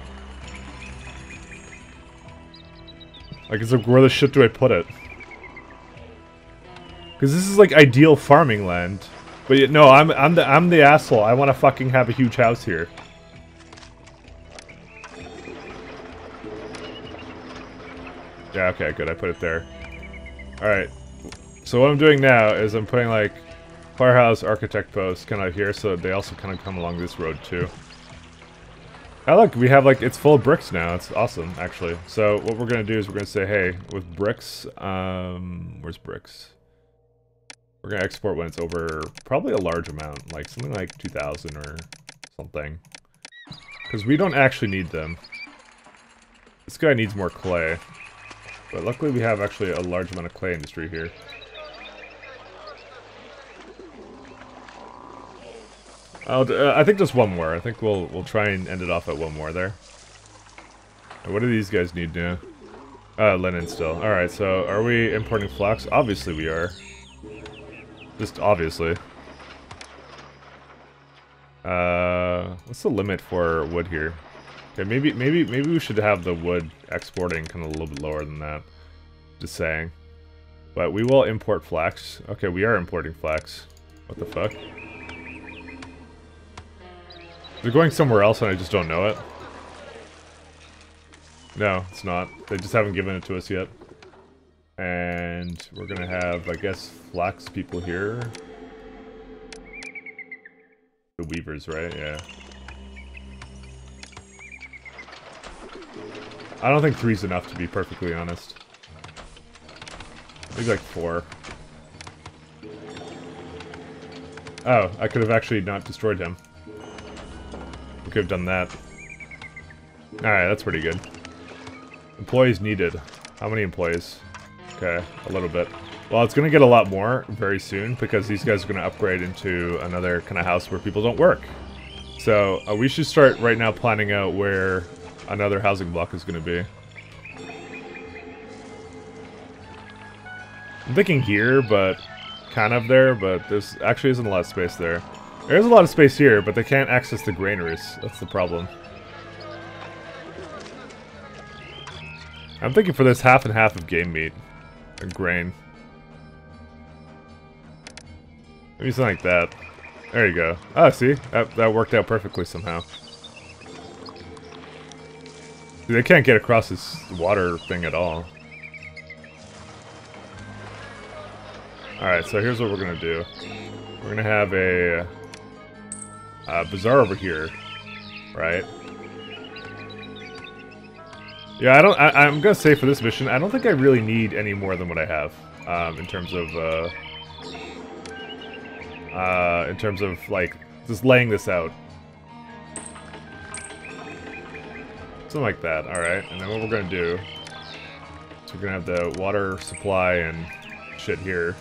Like, it's like, where the shit do I put it? Because this is like ideal farming land. But yet, no, I'm the asshole. I want to fucking have a huge house here. Yeah, okay, good. I put it there. Alright. So what I'm doing now is I'm putting, like, firehouse architect posts kind of here, so they also kind of come along this road, too. Oh, look, we have, like, it's full of bricks now. It's awesome, actually. So what we're going to do is we're going to say, hey, with bricks, where's bricks? We're going to export when it's over probably a large amount, like something like 2,000 or something. Because we don't actually need them. This guy needs more clay. But luckily we have actually a large amount of clay industry here. I think just one more. I think we'll try and end it off at one more there. What do these guys need now? Linen still. Alright, so are we importing flax? Obviously we are. Just obviously. What's the limit for wood here? Okay, maybe we should have the wood exporting kind of a little bit lower than that. Just saying. But we will import flax. Okay, we are importing flax. What the fuck? They're going somewhere else and I just don't know it. No, it's not. They just haven't given it to us yet. And we're gonna have, I guess, flax people here. The weavers, right? Yeah. I don't think 3's enough, to be perfectly honest. Maybe like 4. Oh, I could have actually not destroyed him. We could have done that. Alright, that's pretty good. Employees needed. How many employees? Okay, a little bit. Well, it's gonna get a lot more very soon because these guys are gonna upgrade into another kind of house where people don't work. So, we should start right now planning out where another housing block is gonna be. I'm thinking here, but kind of there, but there's actually isn't a lot of space there. There's a lot of space here, but they can't access the granaries. That's the problem. I'm thinking for this half and half of game meat and grain. Maybe something like that. There you go. Oh, see? That worked out perfectly somehow. See, they can't get across this water thing at all. Alright, so here's what we're gonna do. We're gonna have a bazaar over here, right? Yeah, I'm gonna say for this mission, I don't think I really need any more than what I have, in terms of like just laying this out. Something like that. All right, and then what we're gonna do is we're gonna have the water supply and shit here.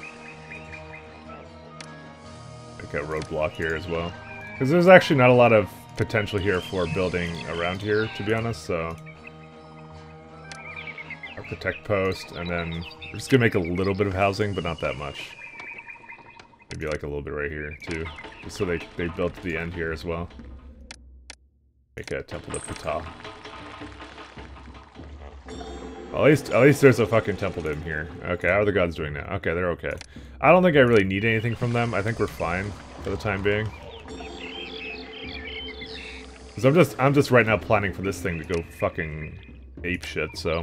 Make a roadblock here as well, because there's actually not a lot of potential here for building around here, to be honest. So. Architect post, and then we're just gonna make a little bit of housing, but not that much. Maybe like a little bit right here too, just so they built to the end here as well. Make a temple to Ptah. Well, at least there's a fucking temple to him here. Okay, how are the gods doing now? Okay, they're okay. I don't think I really need anything from them. I think we're fine for the time being. Because I'm just right now planning for this thing to go fucking ape shit. So.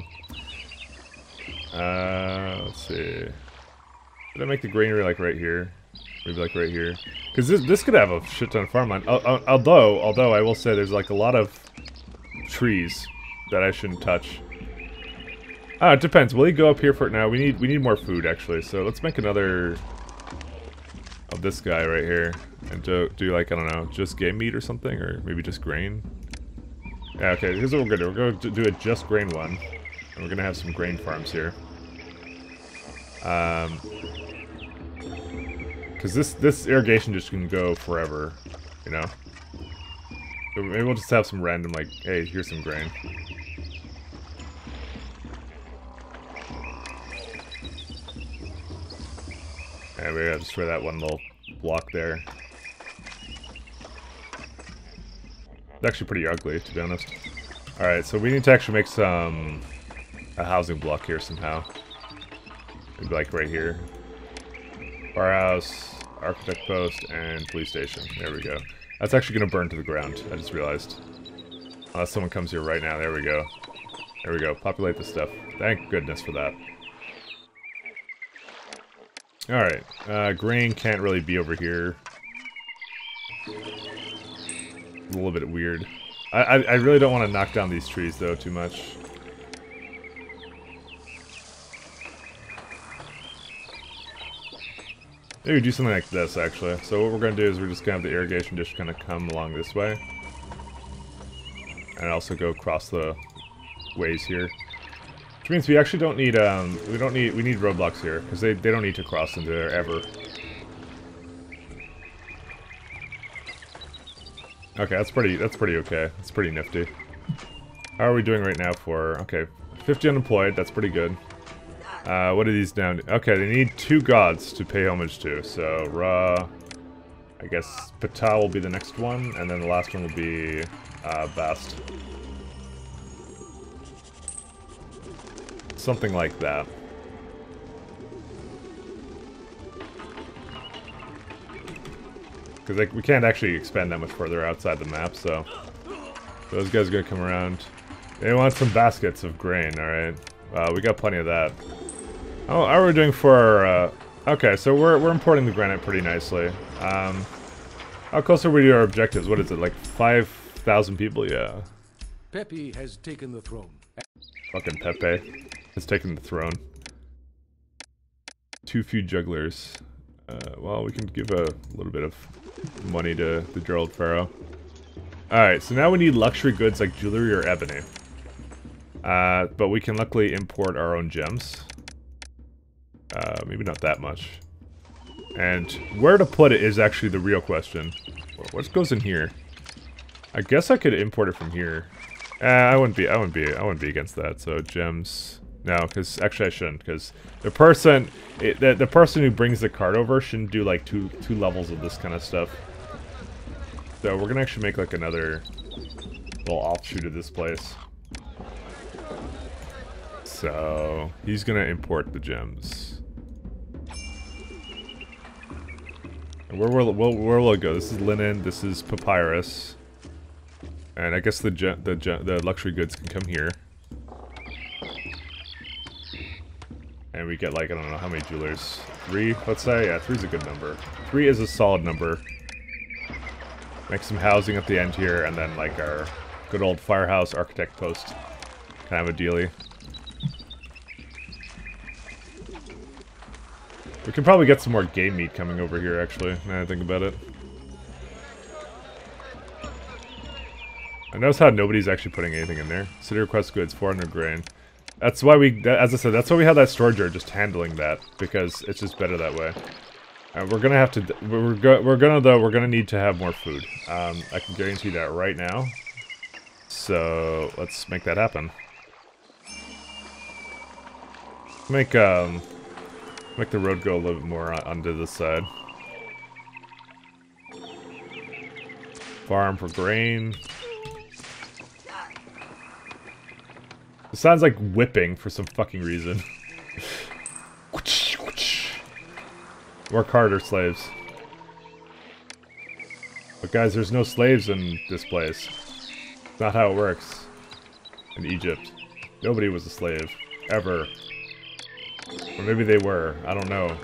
Let's see. Did I make the granary like right here? Maybe like right here. Because this could have a shit ton of farmland. Although I will say there's like a lot of trees that I shouldn't touch. It depends. Will he go up here for it now? We need more food actually. So let's make another of this guy right here and do like, I don't know, just game meat or something, or maybe just grain. Yeah. Okay. Here's what we're gonna do. We're going to do a just grain one. And we're gonna have some grain farms here. Because this irrigation just can go forever, you know? So maybe we'll just have some random, like, hey, here's some grain. And we gotta destroy that one little block there. It's actually pretty ugly, to be honest. Alright, so we need to actually make a housing block here somehow. Maybe like right here. Firehouse, architect post, and police station. There we go. That's actually gonna burn to the ground, I just realized. Unless someone comes here right now. There we go. There we go. Populate this stuff. Thank goodness for that. Alright. Grain can't really be over here. A little bit weird. I really don't want to knock down these trees, though, too much. Maybe do something like this, actually. So what we're going to do is we're just going to have the irrigation dish kind of come along this way. And also go across the ways here. Which means we actually don't need, we need roadblocks here, because they don't need to cross into there ever. Okay, that's pretty okay. That's pretty nifty. How are we doing right now for... Okay, 50 unemployed. That's pretty good. What are these down to? Okay, they need 2 gods to pay homage to. So, Ra... I guess Ptah will be the next one, and then the last one will be Bast. Something like that. Because like, we can't actually expand that much further outside the map, so... Those guys are gonna come around. They want some baskets of grain, alright. We got plenty of that. Oh, how are we doing for our, okay, so we're importing the granite pretty nicely. How close are we to our objectives? What is it, like 5,000 people? Yeah. Pepe has taken the throne. Fucking Pepe has taken the throne. Too few jugglers. Well, we can give a little bit of money to the Gerald Pharaoh. Alright, so now we need luxury goods like jewelry or ebony. But we can luckily import our own gems. Maybe not that much. And where to put it is actually the real question. What goes in here? I guess I could import it from here. I wouldn't be against that. So gems, no, because actually I shouldn't, because the person who brings the cart over shouldn't do like two levels of this kind of stuff. So we're gonna actually make like another little offshoot of this place. So he's gonna import the gems. And where will it go? This is linen. This is papyrus. And I guess the luxury goods can come here. And we get like, I don't know how many jewelers. 3, let's say? Yeah, 3 is a good number. 3 is a solid number. Make some housing at the end here, and then like our good old firehouse architect post. Kind of a dealie. We can probably get some more game meat coming over here, actually, now I think about it. I notice how nobody's actually putting anything in there. City request goods, 400 grain. That's why as I said, that's why we have that storage yard just handling that, because it's just better that way. We're gonna have to, we're gonna need to have more food. I can guarantee that right now. So let's make that happen. Make the road go a little bit more onto this side. Farm for grain. It sounds like whipping for some fucking reason. Work harder, slaves. But guys, there's no slaves in this place. It's not how it works. In Egypt. Nobody was a slave. Ever. Or maybe they were. I don't know.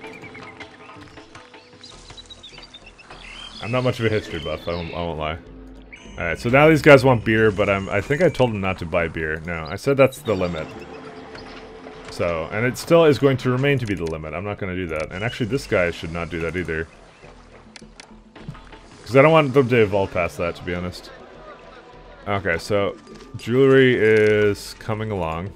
I'm not much of a history buff, I won't lie. Alright, so now these guys want beer, but I think I told them not to buy beer. No, I said that's the limit. So, and it still is going to remain to be the limit. I'm not going to do that. And actually, this guy should not do that either. Because I don't want them to evolve past that, to be honest. Okay, so jewelry is coming along.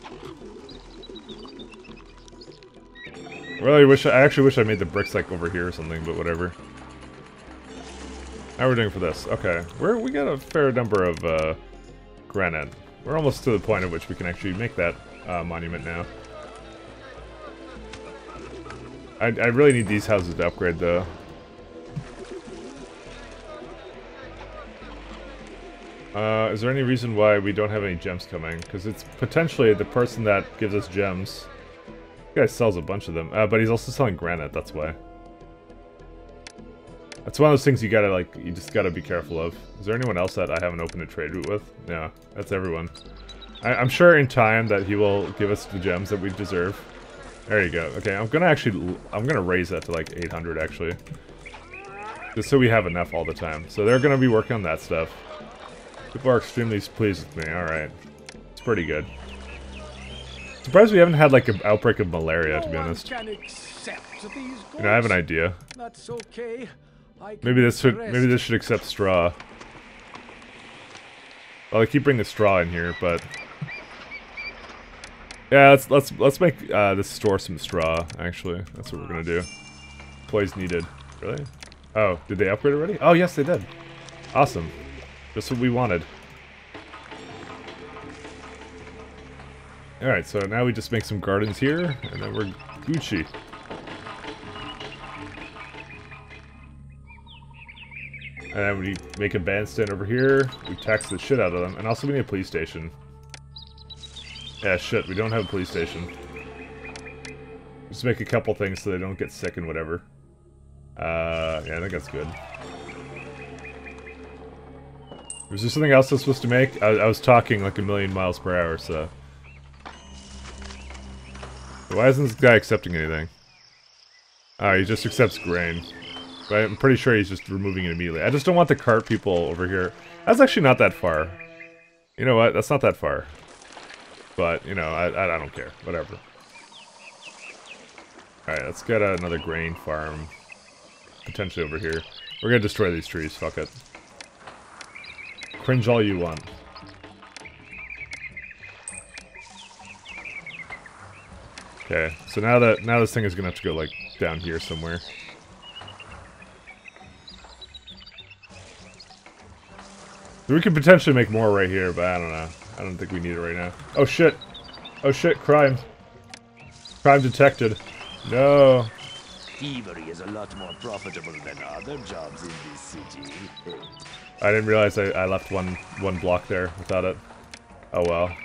I actually wish I made the bricks like over here or something, but whatever. How are we doing for this? Okay, we got a fair number of granite. We're almost to the point at which we can actually make that monument now. I really need these houses to upgrade though. Is there any reason why we don't have any gems coming? Because it's potentially the person that gives us gems. This guy sells a bunch of them, but he's also selling granite, that's why. That's one of those things you gotta, like, you just gotta be careful of. Is there anyone else that I haven't opened a trade route with? No, that's everyone. I'm sure in time that he will give us the gems that we deserve. There you go. Okay, I'm gonna raise that to like 800 actually. Just so we have enough all the time. So they're gonna be working on that stuff. People are extremely pleased with me, alright. It's pretty good. Surprised we haven't had like an outbreak of malaria, to be honest. You know, I have an idea. That's okay. Maybe this should accept straw. Well, I keep bringing the straw in here, but yeah, let's make this store some straw. Actually, that's what we're gonna do. Employees needed. Really? Oh, did they upgrade already? Oh, yes, they did. Awesome. Just what we wanted. Alright, so now we just make some gardens here, and then we're Gucci. And then we make a bandstand over here, we tax the shit out of them, and also we need a police station. Yeah, shit, we don't have a police station. Just make a couple things so they don't get sick and whatever. Yeah, I think that's good. Was there something else I was supposed to make? I was talking like 1,000,000 miles per hour, so... Why isn't this guy accepting anything? Oh, he just accepts grain. But I'm pretty sure he's just removing it immediately. I just don't want the cart people over here. That's actually not that far. You know what? That's not that far. But, you know, I don't care. Whatever. Alright, let's get another grain farm. Potentially over here. We're gonna destroy these trees. Fuck it. Cringe all you want. Okay, so now this thing is gonna have to go like down here somewhere. We could potentially make more right here, but I don't know. I don't think we need it right now. Oh shit! Oh shit! Crime! Crime detected. No. Thievery is a lot more profitable than other jobs in this city. I didn't realize I left one block there without it. Oh well.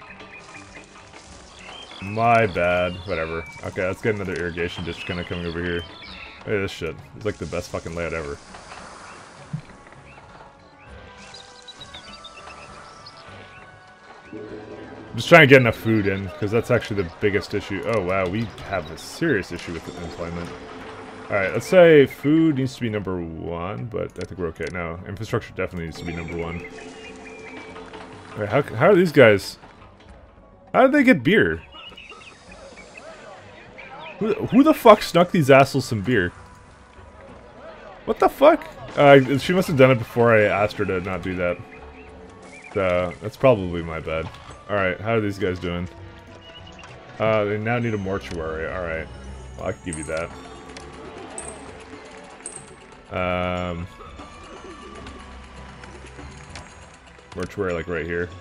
My bad. Whatever. Okay, let's get another irrigation district kind of coming over here. Look at this shit. It's like the best fucking layout ever. I'm just trying to get enough food in, because that's actually the biggest issue. Oh wow, we have a serious issue with employment. Alright, let's say food needs to be number 1, but I think we're okay. No, infrastructure definitely needs to be number 1. Alright, how are these guys... How did they get beer? Who the fuck snuck these assholes some beer? What the fuck? She must have done it before I asked her to not do that. So, that's probably my bad. Alright, how are these guys doing? They now need a mortuary. Alright. Well, I can give you that. Mortuary, like, right here.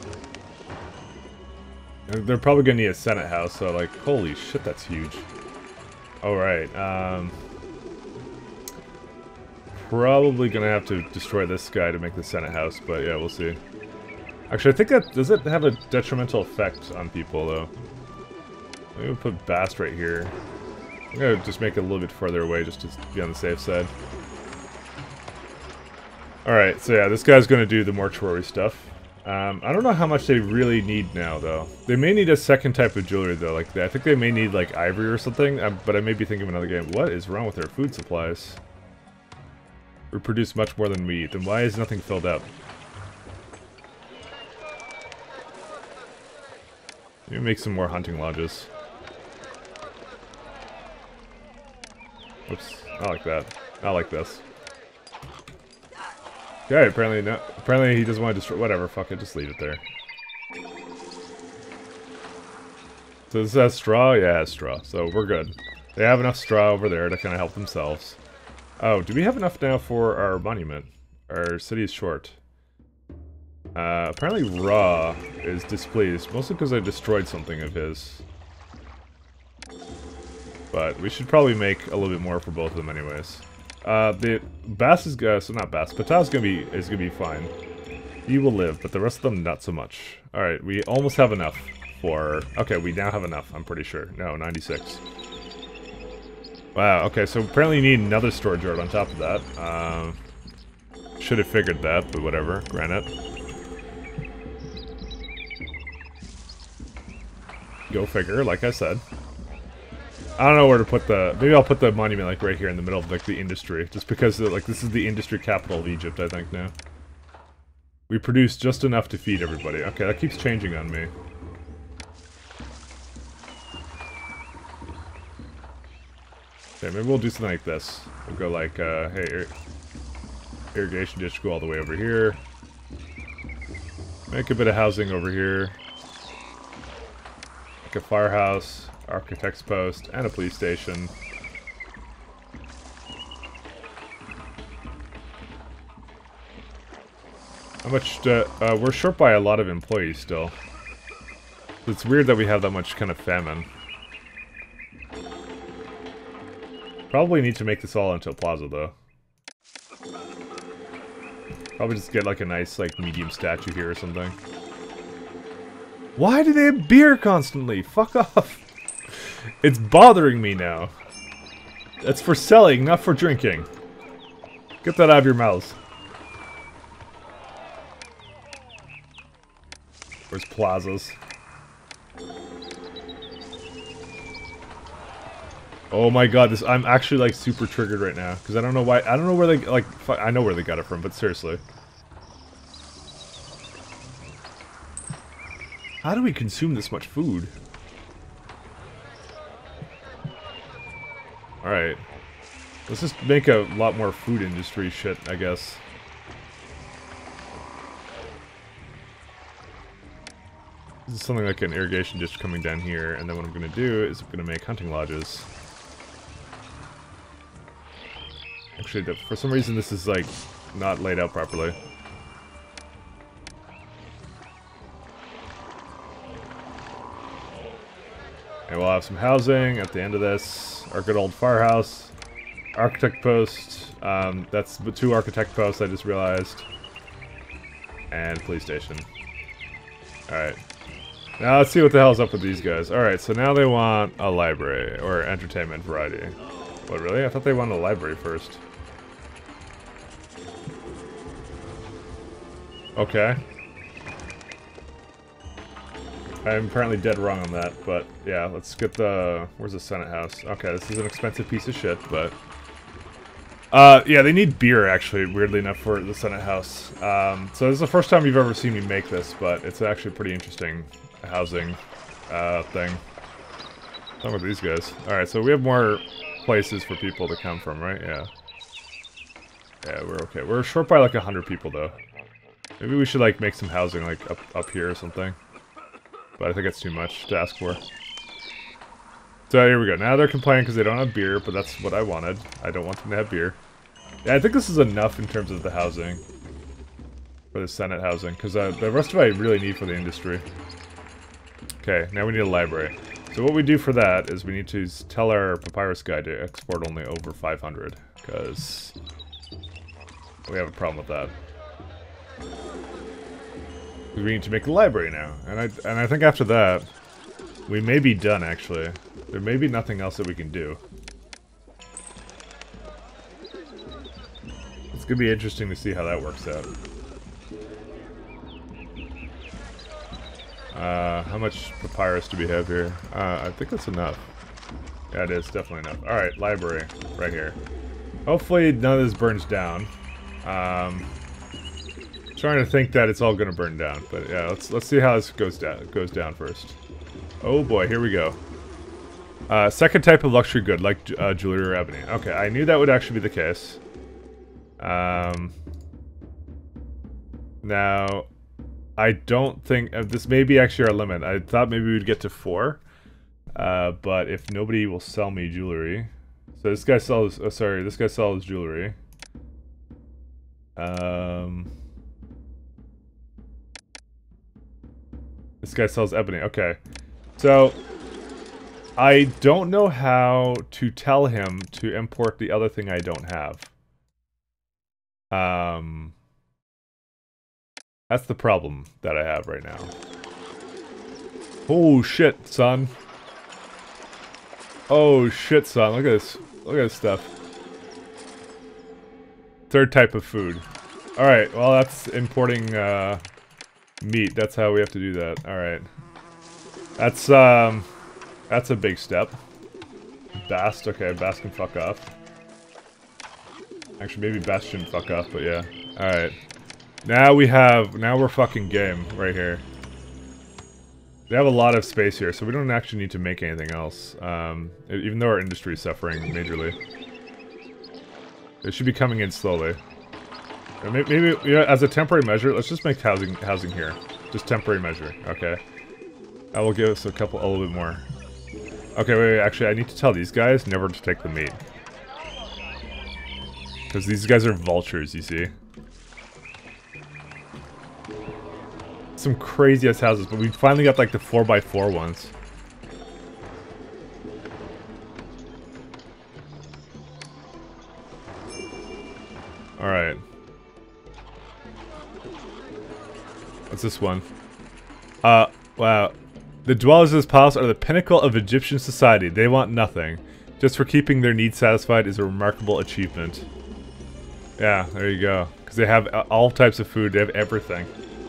They're probably gonna need a Senate house, so, like, holy shit, that's huge. Alright, probably gonna have to destroy this guy to make the Senate house, but yeah, we'll see. Actually, I think that... Does it have a detrimental effect on people, though? Maybe we'll put Bast right here. I'm gonna just make it a little bit further away, just to be on the safe side. Alright, so yeah, this guy's gonna do the mortuary stuff. I don't know how much they really need now, though. They may need a second type of jewelry, though. Like, I think they may need, like, ivory or something, but I may be thinking of another game. What is wrong with their food supplies? We produce much more than we eat. Then why is nothing filled up? Maybe make some more hunting lodges. Oops, I like that. I like this. Okay, apparently no. Apparently he doesn't want to destroy. Whatever, fuck it, just leave it there. So this has straw? Yeah, it has straw. So we're good. They have enough straw over there to kind of help themselves. Oh, do we have enough now for our monument? Our city is short. Apparently Ra is displeased, mostly because I destroyed something of his. But we should probably make a little bit more for both of them anyways. The Bass is so not Bass, Pata's is gonna be fine. He will live, but the rest of them not so much. Alright, we almost have enough for... Okay, we now have enough, I'm pretty sure. No, 96. Wow, okay, so apparently you need another storage yard on top of that. Should have figured that, but whatever, granite. Go figure, like I said. I don't know where to put the... Maybe I'll put the monument, like, right here in the middle of, like, the industry. Just because, like, this is the industry capital of Egypt, I think, now. We produce just enough to feed everybody. Okay, that keeps changing on me. Okay, maybe we'll do something like this. We'll go like, hey, irrigation ditch, go all the way over here. Make a bit of housing over here. Like a firehouse, architect's post, and a police station. How much we're short by a lot of employees still. It's weird that we have that much kind of famine. Probably need to make this all into a plaza, though. Probably just get like a nice, like, medium statue here or something. Why do they have beer constantly? Fuck off. It's bothering me now. That's for selling, not for drinking. Get that out of your mouths. Where's plazas? Oh my god, this I'm actually like super triggered right now because I don't know why. I don't know where they like. I know where they got it from, but seriously, how do we consume this much food? All right, let's just make a lot more food industry shit, I guess. This is something like an irrigation ditch coming down here, and then what I'm gonna do is I'm gonna make hunting lodges. Actually, for some reason this is, like, not laid out properly. And we'll have some housing at the end of this. Our good old firehouse. Architect post. That's the 2 architect posts I just realized. And police station. Alright. Now let's see what the hell's up with these guys. Alright, so now they want a library. Or entertainment variety. What, really? I thought they wanted a library first. Okay. I'm apparently dead wrong on that, but yeah, let's get the... Where's the Senate House? Okay, this is an expensive piece of shit, but... yeah, they need beer, actually, weirdly enough, for the Senate House. So this is the first time you've ever seen me make this, but it's actually pretty interesting housing thing. What's wrong with these guys? Alright, so we have more places for people to come from, right? Yeah. Yeah, we're okay. We're short by like 100 people, though. Maybe we should, like, make some housing, like, up here or something. But I think it's too much to ask for. So here we go. Now they're complaining because they don't have beer, but that's what I wanted. I don't want them to have beer. Yeah, I think this is enough in terms of the housing. For the Senate housing. Because the rest of it I really need for the industry. Okay, now we need a library. So what we do for that is we need to tell our papyrus guy to export only over 500. Because we have a problem with that. We need to make a library now, and I think after that, we may be done, actually. There may be nothing else that we can do. It's gonna be interesting to see how that works out. How much papyrus do we have here? I think that's enough. Yeah, it is definitely enough. Alright, library, right here. Hopefully none of this burns down. Trying to think that it's all gonna burn down, but yeah, let's see how this goes down first. Oh boy, here we go. Second type of luxury good, like jewelry or ebony. Okay, I knew that would actually be the case. Now, I don't think this may be actually our limit. I thought maybe we'd get to 4, but if nobody will sell me jewelry, so this guy sells. Oh, sorry, this guy sells jewelry. This guy sells ebony. Okay. So, I don't know how to tell him to import the other thing I don't have. That's the problem that I have right now. Oh shit, son. Oh shit, son. Look at this. Look at this stuff. Third type of food. Alright, well that's importing meat. That's how we have to do that. Alright. That's a big step. Bast, okay, Bast can fuck off. Actually, maybe Bast shouldn't fuck off, but yeah. Alright. Now we're fucking game right here. We have a lot of space here, so we don't actually need to make anything else. Even though our industry is suffering majorly. It should be coming in slowly. Maybe you know, as a temporary measure, let's just make housing here. Just temporary measure, okay. That will give us a little bit more. Okay, wait, actually, I need to tell these guys never to take the meat. Because these guys are vultures, you see. some crazy ass houses, but we finally got like the 4x4 ones. Alright. What's this one? Wow. The dwellers of this palace are the pinnacle of Egyptian society. They want nothing. Just for keeping their needs satisfied is a remarkable achievement. Yeah, there you go. Because they have all types of food. They have everything.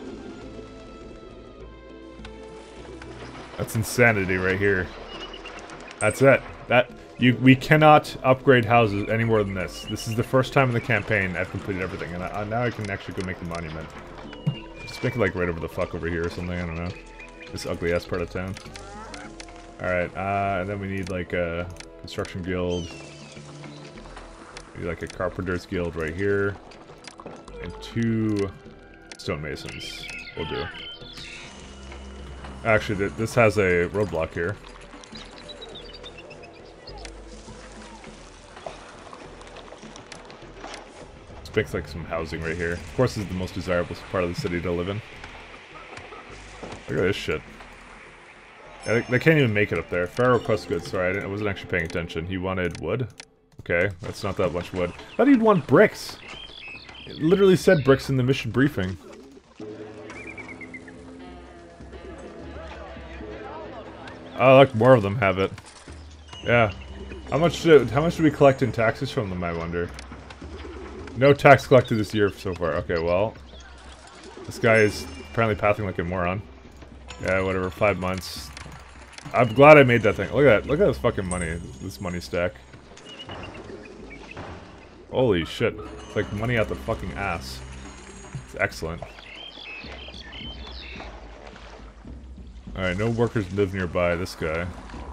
That's insanity right here. That's it. We cannot upgrade houses any more than this. This is the first time in the campaign I've completed everything, and now I can actually go make the monument. Just make it like right over the fuck over here or something. I don't know. This ugly ass part of town. All right, and then we need like a construction guild. We need like a carpenter's guild right here, and 2 stonemasons. Will do. Actually, this has a roadblock here. Let's make like some housing right here. Of course, this is the most desirable part of the city to live in. Look at this shit. Yeah, they can't even make it up there. Pharaoh requests goods. Sorry, I wasn't actually paying attention. He wanted wood. Okay, that's not that much wood. I thought he'd want bricks. It literally said bricks in the mission briefing. Oh, look, more of them have it. Yeah. How much do we collect in taxes from them, I wonder? No tax collected this year so far. Okay, well. This guy is apparently pathing like a moron. Yeah, whatever, 5 months. I'm glad I made that thing. Look at that. Look at this fucking money. This money stack. Holy shit. It's like money out the fucking ass. It's excellent. Alright, no workers live nearby. This guy.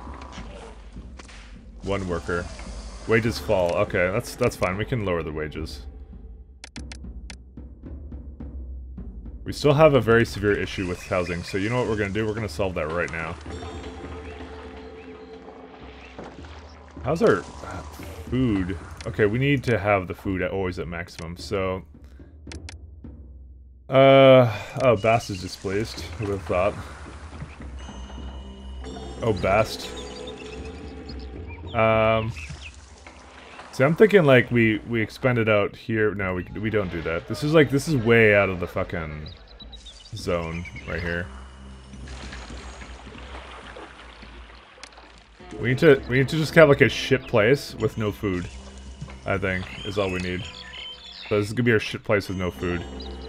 1 worker. Wages fall. Okay, that's fine. We can lower the wages. We still have a very severe issue with housing, so you know what we're gonna do? We're gonna solve that right now. How's our food? Okay, we need to have the food always at maximum, so... oh, Bast is displeased. Who would have thought? Oh, Bast. See, I'm thinking like we expand it out here. No, we don't do that. This is way out of the fucking zone right here. We need to just have like a shit place with no food. I think is all we need. So this is gonna be our shit place with no food.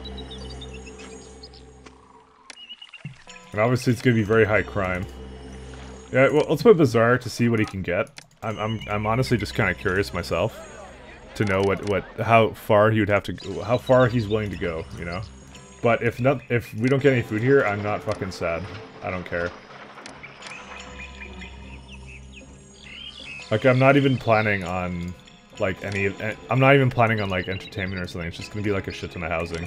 And obviously it's gonna be very high crime. Yeah, well, let's put Bazaar to see what he can get. I'm honestly just kind of curious myself to know how far he would have to, how far he's willing to go, you know. But if we don't get any food here, I'm not fucking sad. I don't care. Like I'm not even planning on like I'm not even planning on like entertainment or something. It's just gonna be like a shit ton of housing.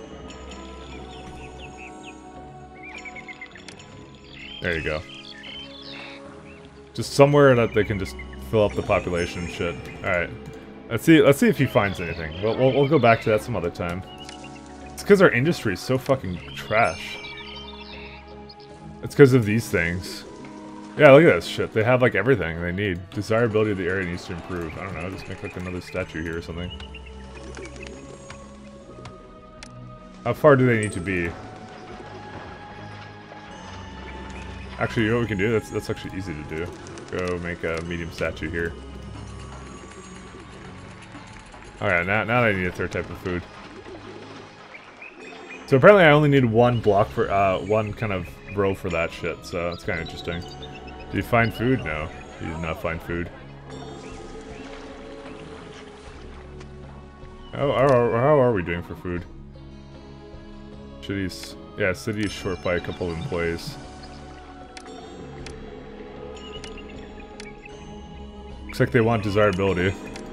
There you go. Just somewhere that they can just fill up the population and shit. Alright. Let's see if he finds anything. We'll go back to that some other time. It's because our industry is so fucking trash. It's because of these things. Yeah, look at this shit. They have like everything they need. Desirability of the area needs to improve. I don't know, just make like another statue here or something. How far do they need to be? Actually, you know what we can do? That's actually easy to do. Go make a medium statue here. Alright, now I need a third type of food. So apparently I only need 1 block for, 1 kind of row for that shit, so that's kind of interesting. Did you find food? No, you did not find food. How are we doing for food? Cities, yeah, city is short by a couple of employees. Looks like they want desirability.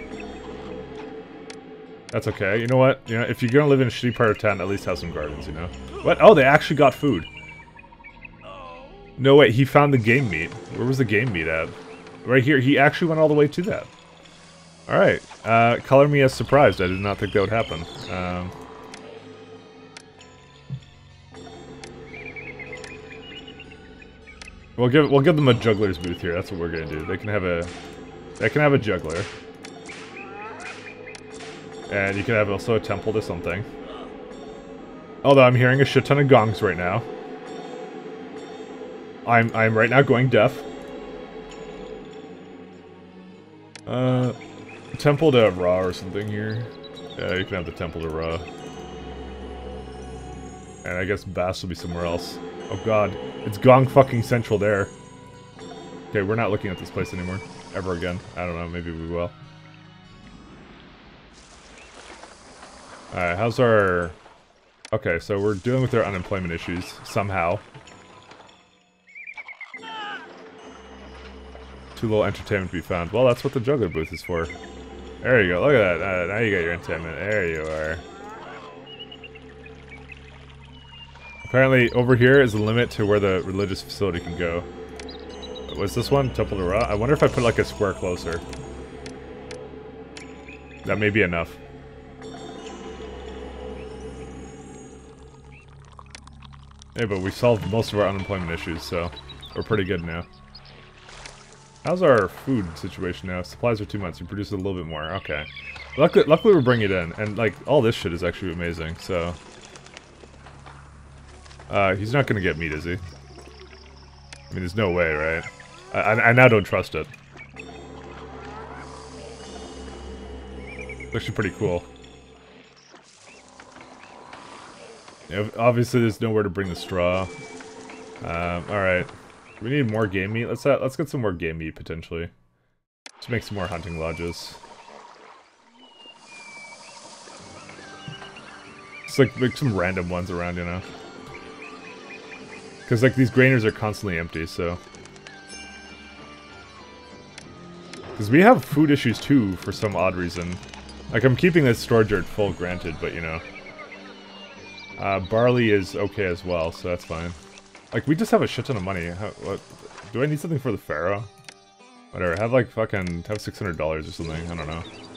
That's okay. You know what? You know, if you're gonna live in a shitty part of town, at least have some gardens, you know? What? Oh, they actually got food. No, wait, he found the game meat. Where was the game meat at? Right here. He actually went all the way to that. Alright. Color me as surprised. I did not think that would happen. We'll give them a juggler's booth here. That's what we're gonna do. They can have a juggler. And you can have also a temple to something. Although I'm hearing a shit ton of gongs right now. I'm right now going deaf. Temple to Ra or something here. Yeah, you can have the temple to Ra. And I guess Bass will be somewhere else. Oh god, it's gong fucking central there. Okay, we're not looking at this place anymore. Ever again. I don't know, maybe we will. Alright, how's our... Okay, so we're dealing with their unemployment issues, somehow. Too little entertainment to be found. Well, that's what the juggler booth is for. There you go, look at that. Now you got your entertainment. There you are. Apparently, over here is the limit to where the religious facility can go. What's this one? Temple to Ra? I wonder if I put like a square closer. That may be enough. Yeah, but we solved most of our unemployment issues, so we're pretty good now. How's our food situation now? Supplies are 2 months. We produce a little bit more. Okay. Luckily we're bringing it in, and like all this shit is actually amazing. So, he's not gonna get meat, is he? I mean, there's no way, right? I now don't trust it. It's actually pretty cool. Yeah, obviously, there's nowhere to bring the straw. Alright. We need more game meat. Let's get some more game meat, potentially. Let's make some more hunting lodges. It's like some random ones around, you know? Because, like, these graners are constantly empty, so... Because we have food issues, too, for some odd reason. Like, I'm keeping this storage yard full, granted, but, you know... barley is okay as well, so that's fine. Like, we just have a shit ton of money. What? Do I need something for the pharaoh? Whatever, have like fucking... have $600 or something, I don't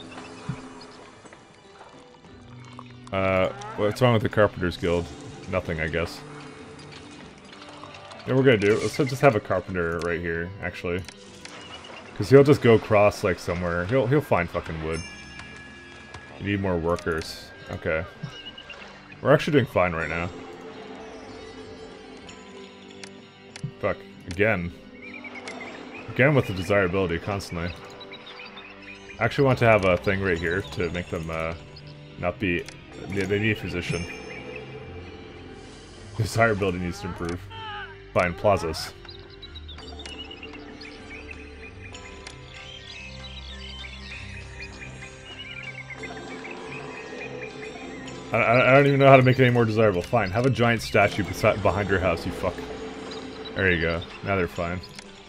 know. What's wrong with the Carpenters Guild? Nothing, I guess. Yeah, we're gonna do. Let's just have a carpenter right here, actually. Because he'll just go across, like, somewhere. He'll find fucking wood. You need more workers. Okay. We're actually doing fine right now. Fuck. Again. Again with the desirability, constantly. I actually want to have a thing right here to make them, not be... They need a physician. Desirability needs to improve. Fine, plazas. I don't even know how to make it any more desirable. Fine, have a giant statue behind your house, you fuck. There you go. Now they're fine.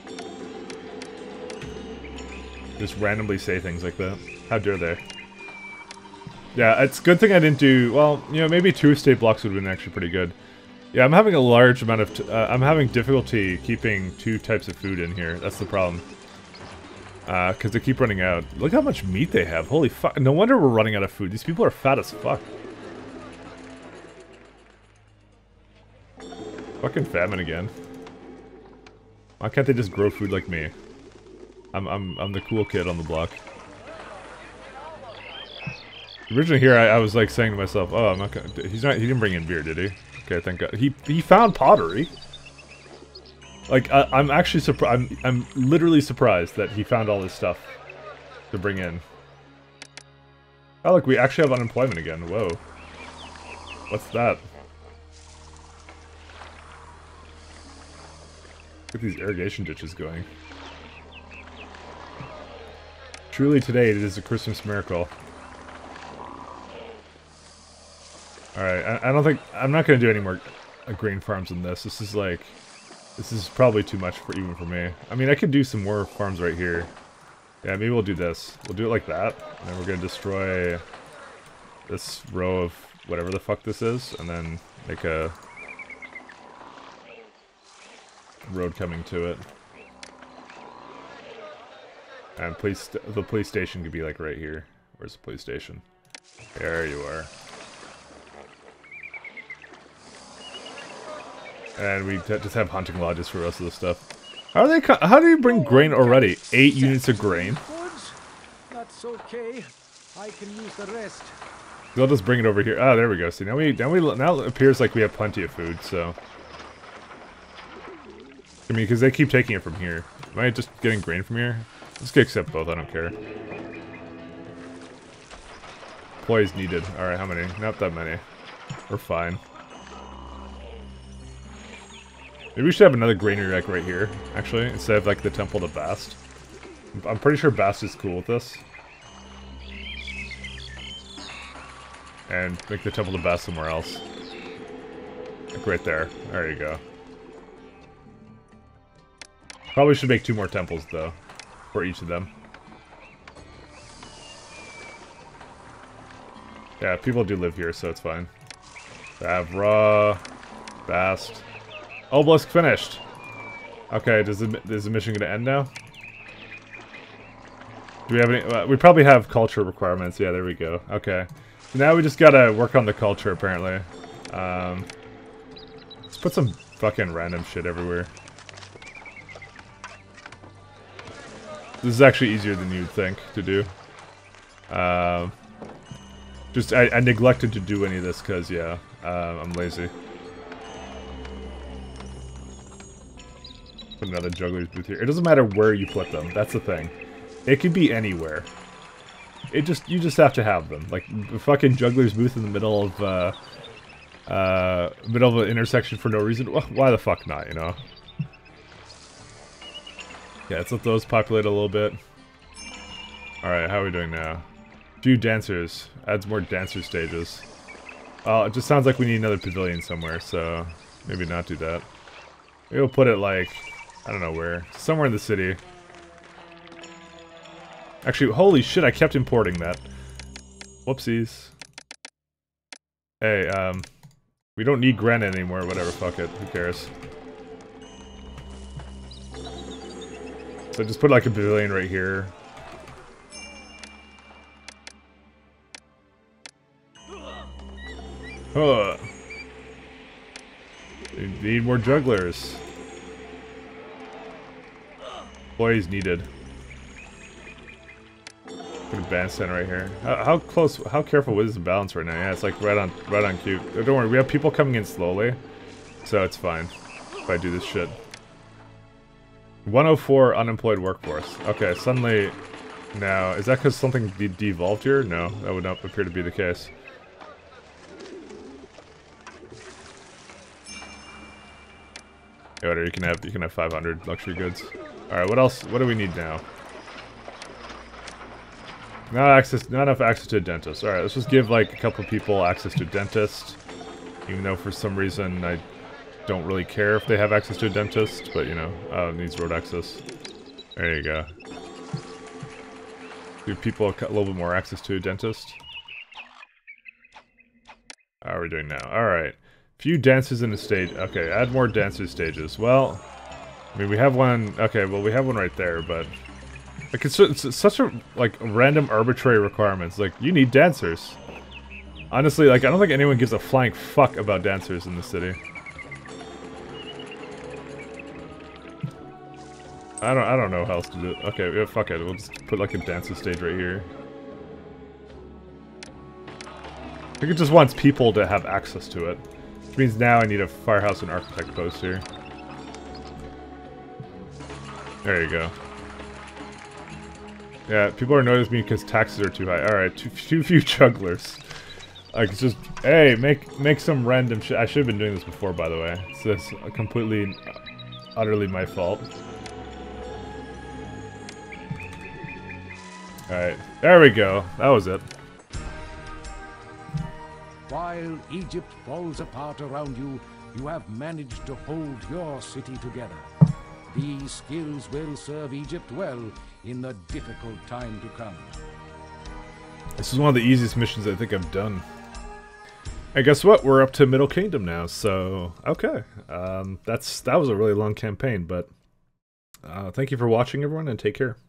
Just randomly say things like that. How dare they? Yeah, it's a good thing I didn't do... Well, you know, maybe 2 estate blocks would have been actually pretty good. Yeah, I'm having a large amount of... I'm having difficulty keeping 2 types of food in here. That's the problem. Because they keep running out. Look how much meat they have. Holy fuck. No wonder we're running out of food. These people are fat as fuck. Fucking famine again. Why can't they just grow food like me? I'm the cool kid on the block. Originally here I was like saying to myself, oh, I'm not gonna... he didn't bring in beer, did he? Okay, thank God. He found pottery. Like, I'm actually surprised. I'm literally surprised that he found all this stuff to bring in. Oh, look, we actually have unemployment again. Whoa. What's that? Look at these irrigation ditches going. Truly today, it is a Christmas miracle. Alright, I don't think... I'm not going to do any more grain farms than this. This is like... This is probably too much for even for me. I mean, I could do some more farms right here. Yeah, maybe we'll do this. We'll do it like that. And then we're going to destroy this row of whatever the fuck this is. And then make a road coming to it. And the police station could be like right here. Where's the police station? There you are. And we just have hunting lodges for the rest of the stuff. How do you bring grain already? 8 units of grain? Goods? That's okay. I can use the rest. They'll just bring it over here. Oh, there we go. See, now it appears like we have plenty of food, so. I mean, because they keep taking it from here. Am I just getting grain from here? Let's accept both, I don't care. Employees needed. Alright, how many? Not that many. We're fine. Maybe we should have another granary like right here, actually, instead of like the Temple to Bast. I'm pretty sure Bast is cool with this. And make the Temple to Bast somewhere else. Like right there. There you go. Probably should make 2 more temples, though, for each of them. Yeah, people do live here, so it's fine. Avra, Bast. Obelisk finished! Okay, is the mission gonna end now? Do we have any... we probably have culture requirements. Yeah, there we go. Okay. So now we just gotta work on the culture, apparently. Let's put some fucking random shit everywhere. This is actually easier than you'd think to do. I neglected to do any of this because, yeah, I'm lazy. Put another juggler's booth here. It doesn't matter where you put them. That's the thing. It could be anywhere. You just have to have them. Like the fucking juggler's booth in the middle of an intersection for no reason. Why the fuck not? You know. Yeah, let's let those populate a little bit. Alright, how are we doing now? Few dancers. Adds more dancer stages. It just sounds like we need another pavilion somewhere, so maybe not do that. Maybe we'll put it like, I don't know where. Somewhere in the city. Actually, holy shit, I kept importing that. Whoopsies. Hey, we don't need granite anymore, whatever, fuck it, who cares. So just put like a pavilion right here. Huh. We need more jugglers. Employees needed. Put a bandstand right here. How close? How careful is the balance right now? Yeah, it's like right on cue. Don't worry, we have people coming in slowly, so it's fine if I do this shit. 104 unemployed workforce. Okay, suddenly now is that because something devolved here? No, that would not appear to be the case. Yeah, whatever, you can have 500 luxury goods. All right, what else? What do we need now? Not enough access to a dentist. All right, let's just give like a couple people access to a dentist, even though for some reason I don't really care if they have access to a dentist, but you know, it needs road access. There you go. Give people a little bit more access to a dentist. How are we doing now? All right. Few dancers in the stage. Okay, add more dancer stages. Well, I mean, we have one. Okay, well, we have one right there, but like it's such a like random arbitrary requirements. Like you need dancers. Honestly, like I don't think anyone gives a flying fuck about dancers in the city. I don't know how else to do it. Okay, yeah, fuck it. We'll just put like a dancer stage right here. I think it just wants people to have access to it. Which means now I need a firehouse and architect post here. There you go. Yeah, people are noticing me because taxes are too high. Alright, too few jugglers. Like, just, hey, make some random shit. I should have been doing this before, by the way. It's just completely, utterly my fault. Alright, there we go. That was it. While Egypt falls apart around you, you have managed to hold your city together. These skills will serve Egypt well in the difficult time to come. This is one of the easiest missions I think I've done. And guess what? We're up to Middle Kingdom now, so okay. That was a really long campaign, but thank you for watching, everyone, and take care.